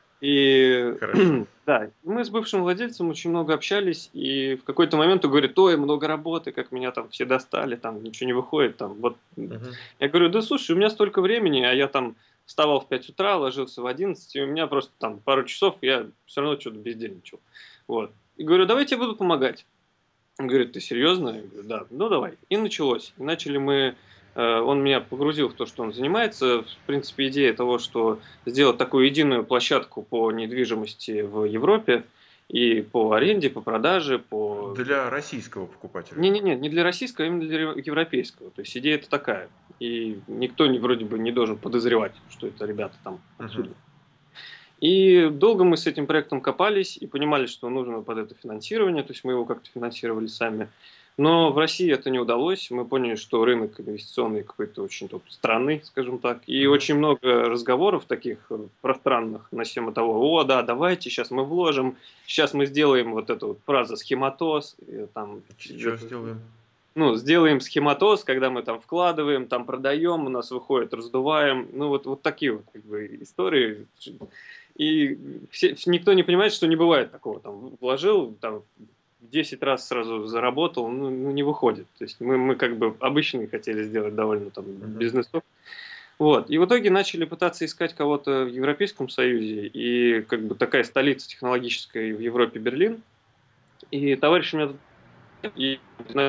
И хорошо. да, мы с бывшим владельцем очень много общались, и в какой-то момент он говорит, ой, много работы, как меня там все достали, там ничего не выходит, там вот. Мгм. Я говорю, да слушай, у меня столько времени, а я там вставал в 5 утра, ложился в 11, и у меня просто там пару часов, я все равно что-то бездельничал. Вот. И говорю, давайте я буду помогать. Он говорит, ты серьезно? Я говорю, да, ну давай. И началось. И начали мы, он меня погрузил в то, что он занимается. В принципе, идея того, что сделать такую единую площадку по недвижимости в Европе. И по аренде, по продаже, по... Для российского покупателя. Не-не-не, не для российского, а именно для европейского. То есть идея это такая. И никто вроде бы не должен подозревать, что это ребята там Мгм. отсюда. И долго мы с этим проектом копались и понимали, что нужно под это финансирование, то есть мы его как-то финансировали сами. Но в России это не удалось. Мы поняли, что рынок инвестиционный какой-то очень странный, скажем так. И Мгм. очень много разговоров таких пространных на тему того, о, да, давайте, сейчас мы вложим, сейчас мы сделаем вот эту вот фраза «схематоз», там, Что сделаем? ну, сделаем схематоз, когда мы там вкладываем, там продаем, у нас выходит, раздуваем. Ну, вот такие вот как бы истории. И никто не понимает, что не бывает такого. Там вложил, там в 10 раз сразу заработал, ну, не выходит. То есть мы как бы обычные хотели сделать довольно там Мгм. бизнесов. Вот. И в итоге начали пытаться искать кого-то в Европейском Союзе. И как бы такая столица технологическая в Европе Берлин. И товарищ у меня и,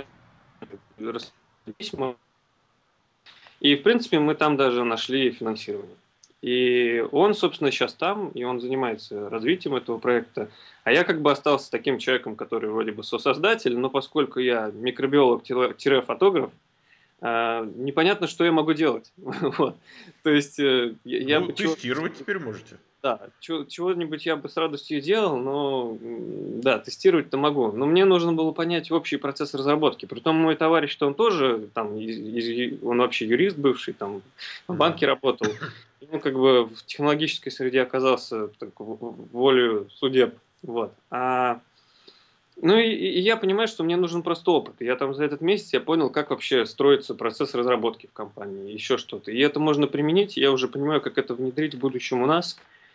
письма. И, в принципе, мы там даже нашли финансирование. И он, собственно, сейчас там, и он занимается развитием этого проекта. А я как бы остался таким человеком, который вроде бы сосоздатель, но поскольку я микробиолог-фотограф, непонятно, что я могу делать. Вот. То есть я Ну, бы чего тестировать теперь можете. да, чего-нибудь я бы с радостью делал, но да, тестировать-то могу. Но мне нужно было понять общий процесс разработки. Притом мой товарищ, что он тоже там, он вообще юрист бывший, там в Мгм. банке работал. И он как бы в технологической среде оказался так, волею судеб. Вот. Ну и я понимаю, что мне нужен просто опыт. И я там за этот месяц я понял, как вообще строится процесс разработки в компании, еще что-то. И это можно применить, и я уже понимаю, как это внедрить в будущем у нас.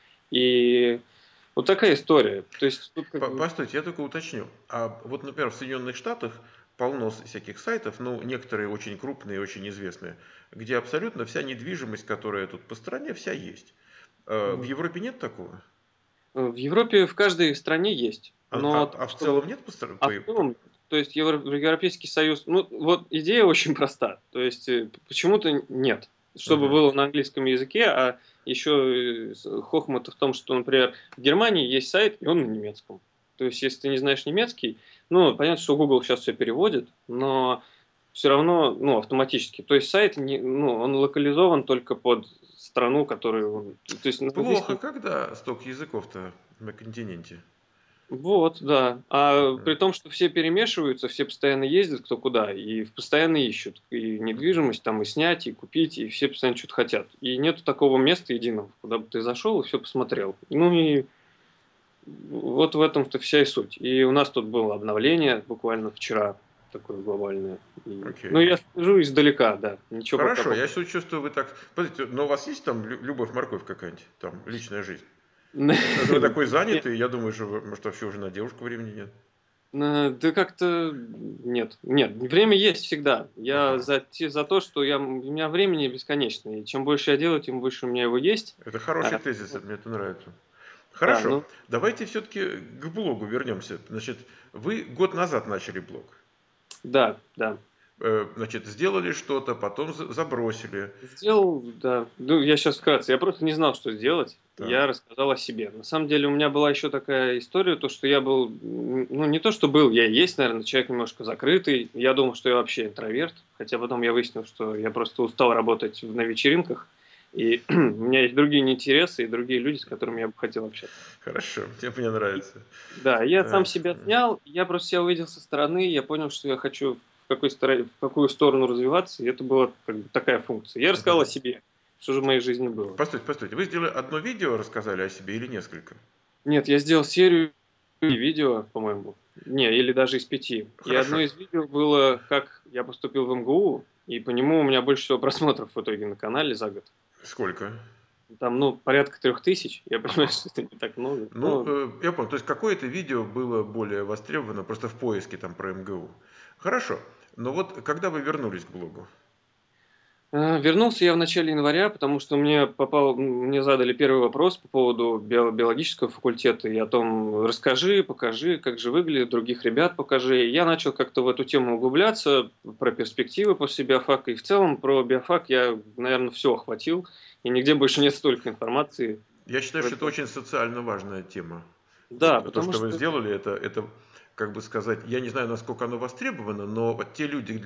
И вот такая история. То есть тут как бы... Постойте, я только уточню. А вот, например, в Соединенных Штатах полно всяких сайтов, ну, некоторые очень крупные, очень известные, где абсолютно вся недвижимость, которая тут по стране, вся есть. В Мгм. Европе нет такого? В Европе в каждой стране есть, А, но а в чтобы... целом нет А в целом, то есть Европейский Союз, ну вот идея очень проста, то есть почему-то нет, чтобы Мгм. было на английском языке, а еще хохма-то в том, что, например, в Германии есть сайт, и он на немецком. То есть если ты не знаешь немецкий, ну понятно, что Google сейчас все переводит, но все равно, ну, автоматически. То есть сайт, ну, он локализован только под страну, которую он... То есть на Плохо, английском... когда столько языков-то на континенте. Вот, да. А при Мгм. том, что все перемешиваются, все постоянно ездят кто куда, и постоянно ищут. И недвижимость там и снять, и купить, и все постоянно что-то хотят. И нету такого места единого, куда бы ты зашел и все посмотрел. Ну и вот в этом-то вся и суть. И у нас тут было обновление буквально вчера, такое глобальное. Ну, Окей. я слежу издалека, да. Ничего пока Хорошо, я все чувствую, вы так... Подождите, но у вас есть там любовь-морковь какая-нибудь? Там, личная жизнь? Это вы такой занятый, я думаю, что, может, вообще уже на девушку времени нет. Да как-то нет. Нет, время есть всегда. Я Ага. за то, что у меня времени бесконечно. И чем больше я делаю, тем больше у меня его есть. Это хороший А, тезис, мне это нравится. да, Хорошо, ну давайте все-таки к блогу вернемся. Значит, вы год назад начали блог. да, да. Значит, сделали что-то, потом забросили. Сделал, да. Ну, я сейчас вкратце. Я просто не знал, что сделать. Я Так. рассказал о себе. На самом деле у меня была еще такая история, то, что я был, ну, не то, что был, я и есть, наверное, человек немножко закрытый. Я думал, что я вообще интроверт. Хотя потом я выяснил, что я просто устал работать на вечеринках. И у меня есть другие интересы и другие люди, с которыми я бы хотел общаться. Хорошо, мне нравится. Да, я сам Так. себя снял, я просто себя увидел со стороны, я понял, что я хочу в какую сторону развиваться, и это была как бы такая функция. Я рассказал о Мгм. себе, что же в моей жизни было. Постойте, постойте. Вы сделали одно видео, рассказали о себе или несколько? Нет, я сделал серию видео, по-моему, не, или даже из 5. И одно Хорошо. из видео было, как я поступил в МГУ, и по нему у меня больше всего просмотров в итоге на канале за год. Сколько? Там, ну, порядка 3000. Я понимаю, Ага. что это не так много, Ну, но я понял. То есть какое-то видео было более востребовано просто в поиске там про МГУ. Хорошо. Но вот когда вы вернулись к блогу? Вернулся я в начале января, потому что мне задали первый вопрос по поводу биологического факультета и о том, расскажи, покажи, как же выглядит, других ребят покажи. Я начал как-то в эту тему углубляться, про перспективы после биофака, и в целом про биофак я, наверное, все охватил, и нигде больше нет столько информации. Я считаю, что это очень социально важная тема. Да, Вот то, потому что вы что сделали, это, как бы сказать, я не знаю, насколько оно востребовано, но вот те люди,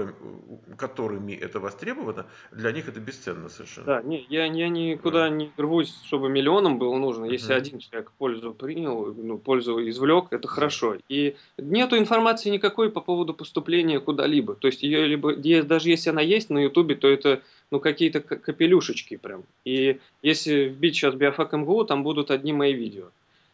которыми это востребовано, для них это бесценно совершенно. да, не, я Да. никуда не рвусь, чтобы миллионам было нужно. Если Мгм. один человек пользу принял, ну, пользу извлек, это За- хорошо. И нету информации никакой по поводу поступления куда-либо. То есть ее либо, даже если она есть на Ютубе, то это ну какие-то капелюшечки прям. И если вбить сейчас биофак МГУ, там будут одни мои видео.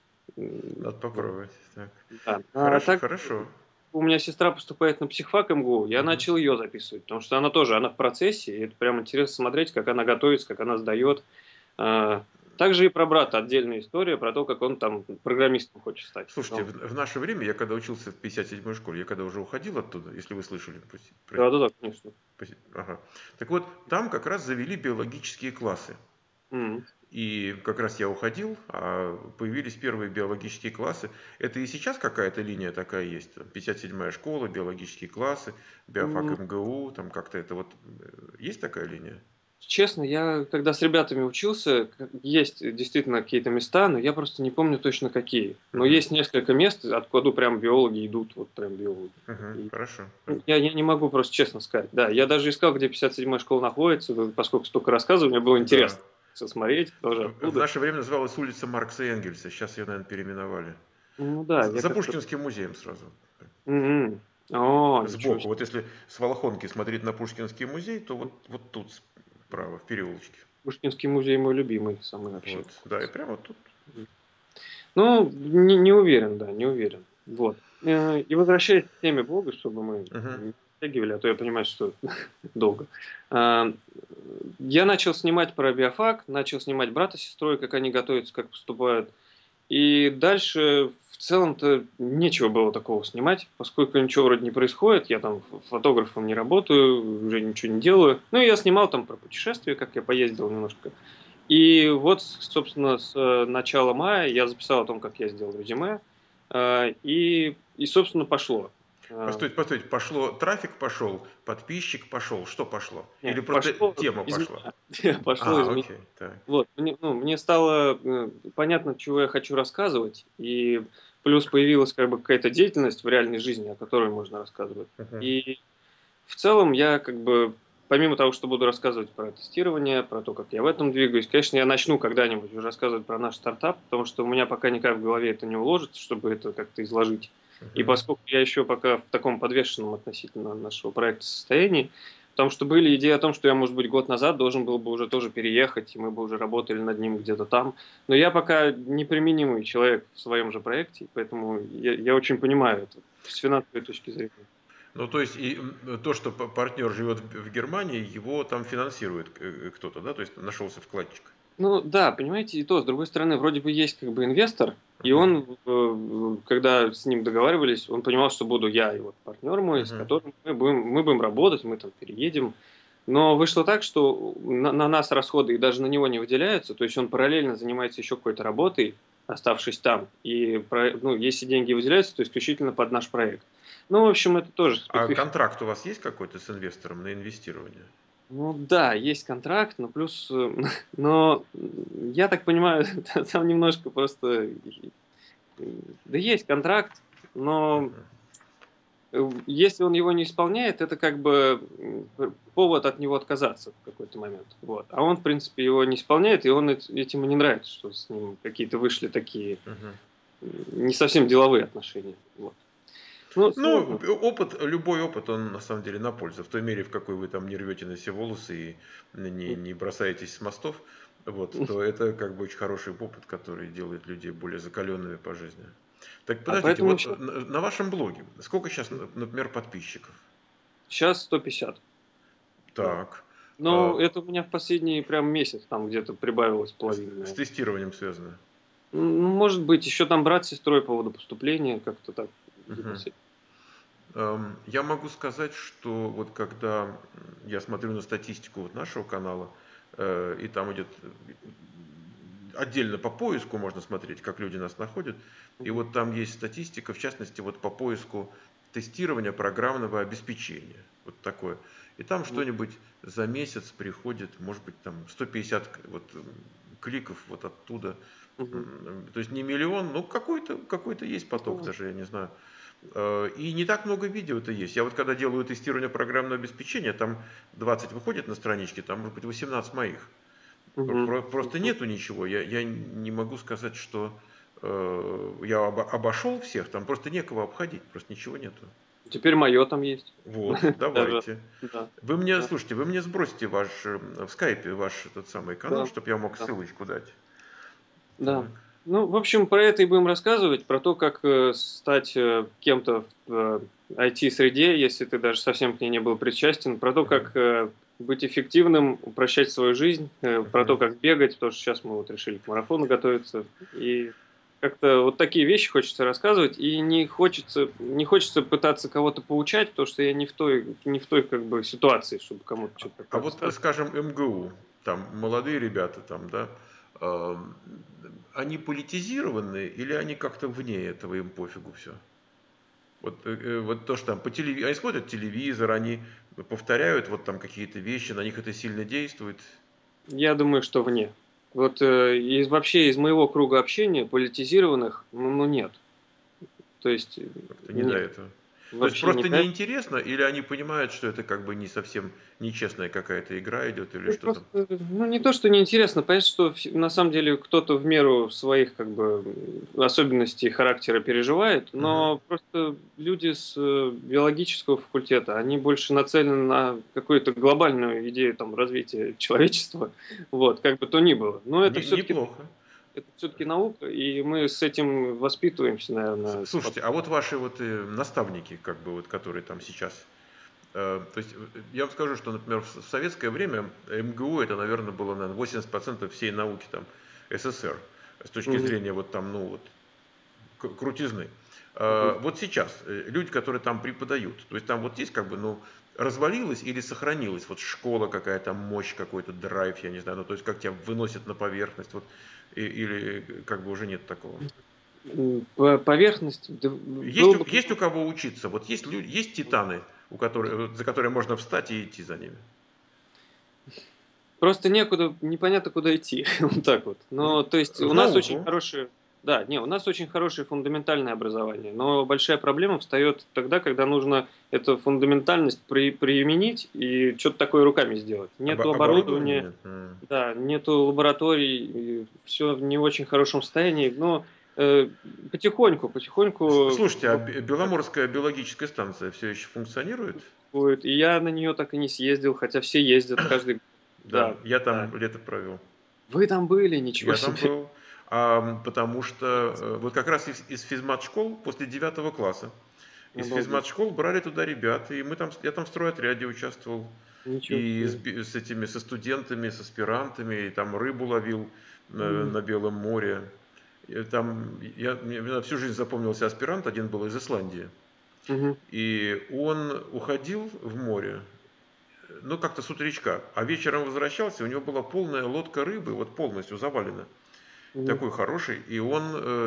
Надо Вот, попробовать. Так. да. А Хорошо, так хорошо. у меня сестра поступает на психфак МГУ, я Мгм. начал ее записывать, потому что она тоже, она в процессе, и это прям интересно смотреть, как она готовится, как она сдает. А, также и про брата отдельная история, про то, как он там программистом хочет стать. Слушайте, в наше время, я когда учился в 57-й школе, я когда уже уходил оттуда, если вы слышали, Да-да-да, конечно. ага. Так вот, там как раз завели биологические классы. М. И как раз я уходил, а появились первые биологические классы. Это и сейчас какая-то линия такая есть? Там 57-я школа, биологические классы, биофак М, МГУ, там как-то это вот есть такая линия? честно, я когда с ребятами учился, есть действительно какие-то места, но я просто не помню точно какие. Но Мгм. есть несколько мест, откуда прям биологи идут, вот прям биологи. Мгм. И, Хорошо. ну, я не могу просто честно сказать. Да, я даже искал, где 57-я школа находится, поскольку столько рассказывал, мне было Да. интересно всё смотреть тоже В оттуда. наше время называлась улица Маркса и Энгельса. Сейчас ее, наверное, переименовали. Ну да, я За как-то. Пушкинским музеем сразу. М. О, ничего Сбоку. себе. Вот если с Волхонки смотреть на Пушкинский музей, то вот тут справа, в переулочке. Пушкинский музей мой любимый самый вообще. Вот. Да, и прямо тут. Мгм. Ну, не уверен, да, не уверен. Вот. И возвращаясь к теме блога, чтобы мы Мгм. не растягивали, а то я понимаю, что долго. А, я начал снимать про биофак, начал снимать брата с сестрой, как они готовятся, как поступают. И дальше в целом-то нечего было такого снимать, поскольку ничего вроде не происходит. Я там фотографом не работаю, уже ничего не делаю. Ну, и я снимал там про путешествия, как я поездил немножко. И вот, собственно, с начала мая я записал о том, как я сделал резюме, собственно, пошло. А, Постойте, постойте, пошло, трафик пошел, подписчик пошел, что пошло? не, Или просто пошло тема из пошла? меня. Пошло из А, меня. окей, так. Вот, мне стало понятно, чего я хочу рассказывать, и плюс появилась как бы какая-то деятельность в реальной жизни, о которой можно рассказывать. Мгм. И в целом я как бы, помимо того, что буду рассказывать про тестирование, про то, как я в этом двигаюсь, конечно, я начну когда-нибудь уже рассказывать про наш стартап, потому что у меня пока никак в голове это не уложится, чтобы это как-то изложить. И Мгм. поскольку я еще пока в таком подвешенном относительно нашего проекта состоянии, потому что были идеи о том, что я, может быть, год назад должен был бы уже тоже переехать, и мы бы уже работали над ним где-то там. Но я пока неприменимый человек в своем же проекте, поэтому я очень понимаю это с финансовой точки зрения. Ну, то есть, и то, что партнер живет в Германии, его там финансирует кто-то, да? То есть нашелся вкладчик. Ну да, понимаете, и то, с другой стороны, вроде бы есть как бы инвестор, и Мгм. он, когда с ним договаривались, он понимал, что буду я и вот партнер мой, с Мгм. которым мы будем работать, мы там переедем. Но вышло так, что на нас расходы и даже на него не выделяются, то есть он параллельно занимается еще какой-то работой, оставшись там, и ну, если деньги выделяются, то исключительно под наш проект. Ну, в общем, это тоже А специфика. контракт у вас есть какой-то с инвестором на инвестирование? Ну да, есть контракт, но плюс, но я так понимаю, там немножко просто, да есть контракт, но Мгм. если он его не исполняет, это как бы повод от него отказаться в какой-то момент. Вот. А он, в принципе, его не исполняет, и он этим и не нравится, что с ним какие-то вышли такие Мгм. не совсем деловые отношения. Вот. Ну, Ну, сложно. опыт, любой опыт, он на самом деле на пользу. В той мере, в какой вы там не рвете на себе волосы и не бросаетесь с мостов, вот, то это как бы очень хороший опыт, который делает людей более закаленными по жизни. Так А подождите, поэтому вот сейчас, на вашем блоге сколько сейчас, например, подписчиков? сейчас 150. Да. Так, Но это у меня в последний прям месяц там где-то прибавилось половина, с наверно. тестированием связано. Ну, может быть, еще там брат с сестрой по поводу поступления, как-то так Мгм. записать. Я могу сказать, что вот когда я смотрю на статистику вот нашего канала, и там идет отдельно по поиску можно смотреть, как люди нас находят, и Мгм. вот там есть статистика, в частности, вот по поиску тестирования программного обеспечения, вот такое. И там Мгм. что-нибудь за месяц приходит, может быть, там 150 вот, кликов вот оттуда. Мгм. То есть не миллион, ну какой-то есть поток Ну, даже, я не знаю. И не так много видео-то есть. Я вот когда делаю тестирование программного обеспечения, там 20 выходит на страничке, там может быть 18 моих. мгм. Просто Мгм. нету ничего. Я не могу сказать, что я обошел всех, там просто некого обходить, просто ничего нету. Теперь мое там есть. Вот, Даже, давайте. да, Вы мне, да, слушайте, вы мне сбросите ваш в скайпе ваш этот самый канал, да, чтобы я мог да. ссылочку дать. Да. Так. Ну, в общем, про это и будем рассказывать, про то, как стать кем-то в IT-среде, если ты даже совсем к ней не был причастен, про то, Мгм. как быть эффективным, упрощать свою жизнь, про то, Мгм. как бегать, потому что сейчас мы вот решили к марафону готовиться, и как-то вот такие вещи хочется рассказывать, и не хочется пытаться кого-то поучать, потому что я не в той как бы ситуации, чтобы кому-то что-то А такое вот, рассказывать. скажем, МГУ, там молодые ребята там, да, ам, они политизированы или они как-то вне этого, им пофигу все? Вот то, что там по телевизору, они смотрят телевизор, они повторяют вот там какие-то вещи, на них это сильно действует, Я думаю, что вне. Вот, вообще из моего круга общения политизированных, ну, нет. То есть, как-то не до нет, этого. То есть вообще не просто до. неинтересно, или они понимают, что это как бы не совсем нечестная какая-то игра идет, или Ну, что там? просто, ну, не то, что неинтересно, понятно, что на самом деле кто-то в меру своих как бы особенностей характера переживает, Мгм. но просто люди с биологического факультета, они больше нацелены на какую-то глобальную идею там развития человечества, вот, как бы то ни было. Но Неплохо. это все-таки наука, и мы с этим воспитываемся, наверное, Слушайте, а вот ваши вот наставники, как бы вот, которые там сейчас, то есть я вам скажу, что, например, в советское время МГУ это, наверное, было, наверное, 80% всей науки там СССР с точки Мгм, зрения вот там, ну вот крутизны. мгм. Вот сейчас люди, которые там преподают, то есть там вот есть как бы, ну, развалилась или сохранилась вот школа какая-то, мощь какой-то, драйв, я не знаю, ну, то есть как тебя выносят на поверхность, вот, или как бы уже нет такого. Поверхность, да, Есть, было бы есть у клево. кого учиться, вот есть люди, есть титаны, у которых, за которые можно встать и идти за ними. Просто некуда, непонятно, куда идти, вот так вот. Но, то есть, В у нас очень науку. хорошее, да, не, у нас очень хорошее фундаментальное образование, но большая проблема встает тогда, когда нужно эту фундаментальность применить и что-то такое руками сделать. Нету оборудования, Оборудование. да, нету лабораторий, все в не очень хорошем состоянии, но потихоньку Слушайте, а вот Беломорская биологическая станция все еще функционирует? будет. И я на нее так и не съездил, хотя все ездят каждый год. Да, Да, я да. там лето провел. Вы там были? Ничего Я там себе. был. Потому что вот как раз из физмат-школ после 9 класса, из Обалдеть. физмат-школ брали туда ребят, и я там в стройотряде участвовал, Ничего и себе. с этими, со студентами, с аспирантами, и там рыбу ловил М, на Белом море. И там, мне на всю жизнь запомнился аспирант, один был из Исландии, мгм, и он уходил в море, ну как-то с утречка, а вечером возвращался, у него была полная лодка рыбы, вот полностью завалена мгм, такой хороший, и он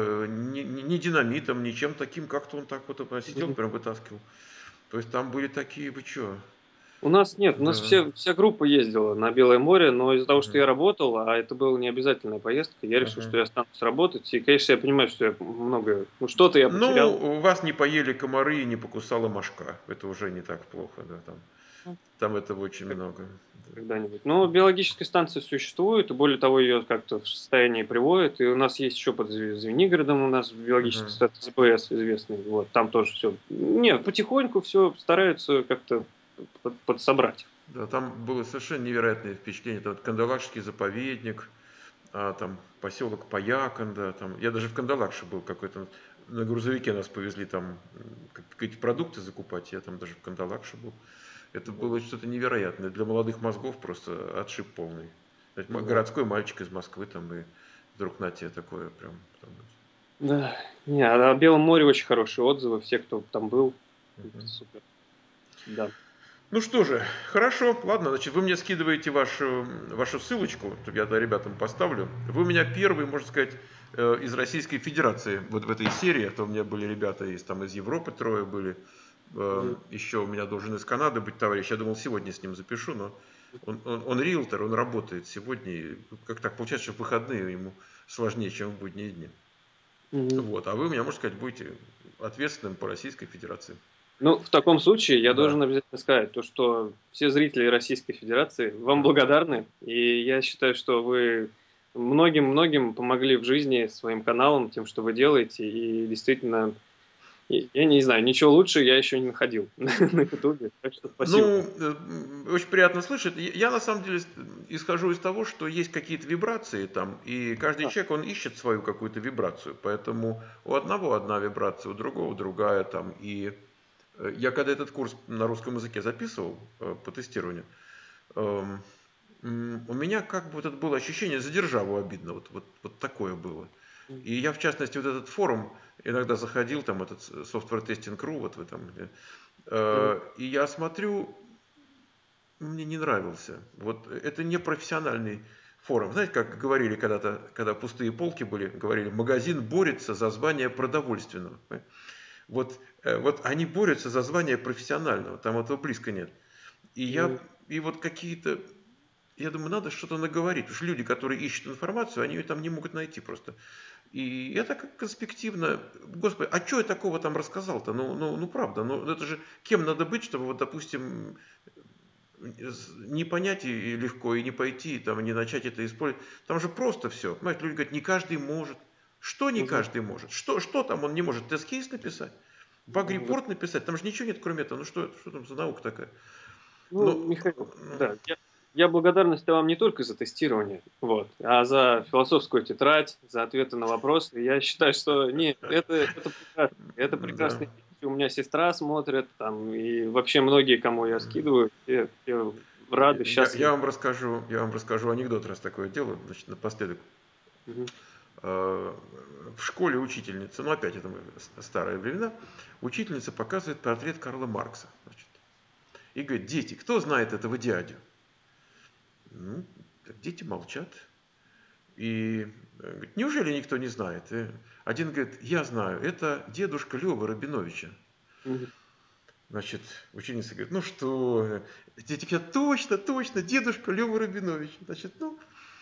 ни динамитом, ничем таким, как-то он так вот сидел, мгм. прям вытаскивал. То есть там были такие, вы чё? У нас нет, у нас Да. вся группа ездила на Белое море, но из-за того, что Мгм. я работал, а это была не обязательная поездка, я решил, Мгм. что я останусь работать. И, конечно, я понимаю, что я много, ну, что-то я Ну, потерял. у вас не поели комары и не покусала мошка. Это уже не так плохо, да, там. Ну, Там этого очень как- много. Да. когда-нибудь. Но биологическая станция существует, и более того, ее как-то в состоянии приводят. И у нас есть еще под Звенигородом у нас биологическая Мгм. станция ЗПС известный. Вот, там тоже все. Нет, потихоньку все стараются как-то подсобрать. Да, там было совершенно невероятное впечатление. Там вот Кандалакшский заповедник, там поселок Паяканда, там, я даже в Кандалакше был какой-то, на грузовике нас повезли там какие-то продукты закупать, я там даже в Кандалакше был. Это было что-то невероятное, для молодых мозгов просто отшиб полный. То есть Да. городской мальчик из Москвы там и вдруг на тебе такое прям. Да, не, о Белом море очень хорошие отзывы, все, кто там был, это Мгм. супер. Да. Ну что же, хорошо, ладно, значит, вы мне скидываете вашу ссылочку, чтобы я туда ребятам поставлю. Вы у меня первый, можно сказать, из Российской Федерации вот в этой серии, а то у меня были ребята из Европы трое были, Мгм. еще у меня должен из Канады быть товарищ, я думал сегодня с ним запишу, но он риэлтор, он работает сегодня, и как так получается, что в выходные ему сложнее, чем в будние дни. Мгм. Вот, а вы у меня, можно сказать, будете ответственным по Российской Федерации. Ну, в таком случае я Да. должен обязательно сказать то, что все зрители Российской Федерации вам М. благодарны, и я считаю, что вы многим-многим помогли в жизни своим каналом, тем, что вы делаете, и действительно, я не знаю, ничего лучше я еще не находил на "Ютубе", так что спасибо. Ну, очень приятно слышать. Я на самом деле исхожу из того, что есть какие-то вибрации там, и каждый Да, человек, он ищет свою какую-то вибрацию. Поэтому у одного одна вибрация, у другого другая там. И я когда этот курс на русском языке записывал по тестированию, эм, у меня как бы вот это было ощущение за державу обидно. Вот такое было. м, И я, в частности, вот этот форум иногда заходил, там этот Software Testing.ru, вот в этом, мгм, и я смотрю, мне не нравился. Вот это не профессиональный форум. Знаете, как говорили когда-то, когда пустые полки были, говорили, магазин борется за звание продовольственного. Вот они борются за звание профессионального, там этого близко нет. И мгм. и вот какие-то, я думаю, надо что-то наговорить, потому что люди, которые ищут информацию, они ее там не могут найти просто. И я так конспективно, господи, а что я такого там рассказал-то? Ну правда, ну это же кем надо быть, чтобы вот, допустим, не понять и легко, и не пойти, и там, не начать это использовать. Там же просто все. Понимаете, люди говорят, не каждый может. Что не Мгм. каждый может? Что там он не может? Тест-кейс написать? Вот. Баг-репорт написать? Там же ничего нет, кроме этого. Ну что там за наука такая? Ну, Ну, Михаил, да, я благодарность вам не только за тестирование, вот, а за философскую тетрадь, за ответы на вопросы. Я считаю, что нет, это прекрасно. Это да. прекрасные вещи. У меня сестра смотрит, там, и вообще многие, кому я скидываю, все рады, Я счастливы. я вам расскажу анекдот, раз такое дело, значит, напоследок. Мгм. Э, В школе учительница, ну опять это мы старые времена, учительница показывает портрет Карла Маркса. Значит, и говорит, дети, кто знает этого дядю? Ну, так дети молчат. И говорит, неужели никто не знает? И один говорит, я знаю, это дедушка Лёвы Рабиновича. Мгм. Значит, ученица говорит, ну что, дети говорят, точно, точно, дедушка Лёва Рабинович. Значит, ну,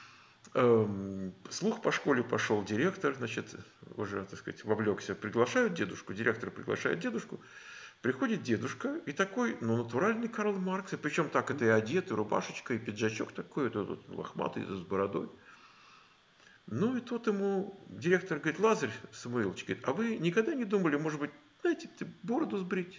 слух по школе пошел, директор, значит, уже, так сказать, вовлекся, приглашают дедушку, директор приглашает дедушку, приходит дедушка и такой, ну, натуральный Карл Маркс, и причем так это и одет, и рубашечка, и пиджачок такой, это лохматый, с бородой. Ну и тут ему директор говорит, Лазарь Самуилович, говорит, а вы никогда не думали, может быть, знаете, ты бороду сбрить?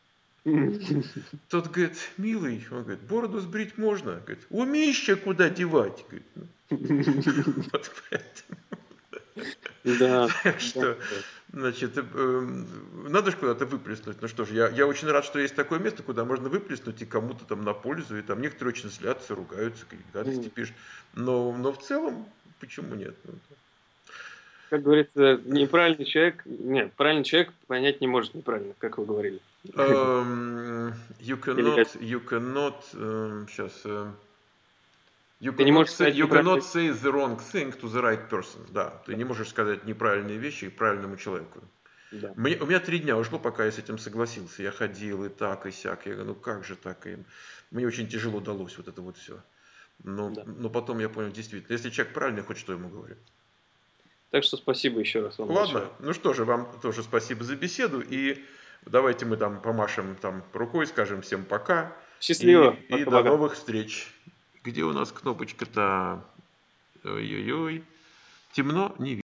Тот говорит, милый, он говорит, бороду сбрить можно. Говорит, умище куда девать? Говорит, ну, вот поэтому. Да, Так да, что, да. значит, надо же куда-то выплеснуть. Ну что ж, я очень рад, что есть такое место, куда можно выплеснуть и кому-то там на пользу. И там некоторые очень злятся, ругаются, какие-то гадости М. пишут. Но в целом, почему нет? Ну, Как говорится, неправильный человек, нет, правильный человек понять не может неправильно, как вы говорили. Или я You cannot, сейчас, ты не можешь сказать you cannot неправильно. say the wrong thing to the right person. Да, ты Да, не можешь сказать неправильные вещи правильному человеку. да. У меня 3 дня ушло, пока я с этим согласился. Я ходил и так, и сяк. Я говорю, ну как же так? И мне очень тяжело далось вот это вот все. Да. Но потом я понял, действительно, если человек правильный, хоть что ему говорю. Так что спасибо еще раз вам Ладно, большое. ну что же, вам тоже спасибо за беседу. И давайте мы там помашем там рукой, скажем всем пока. Счастливо. И до Пока-пока. новых встреч. Где у нас кнопочка-то? Ой-ой-ой. Темно, не видно.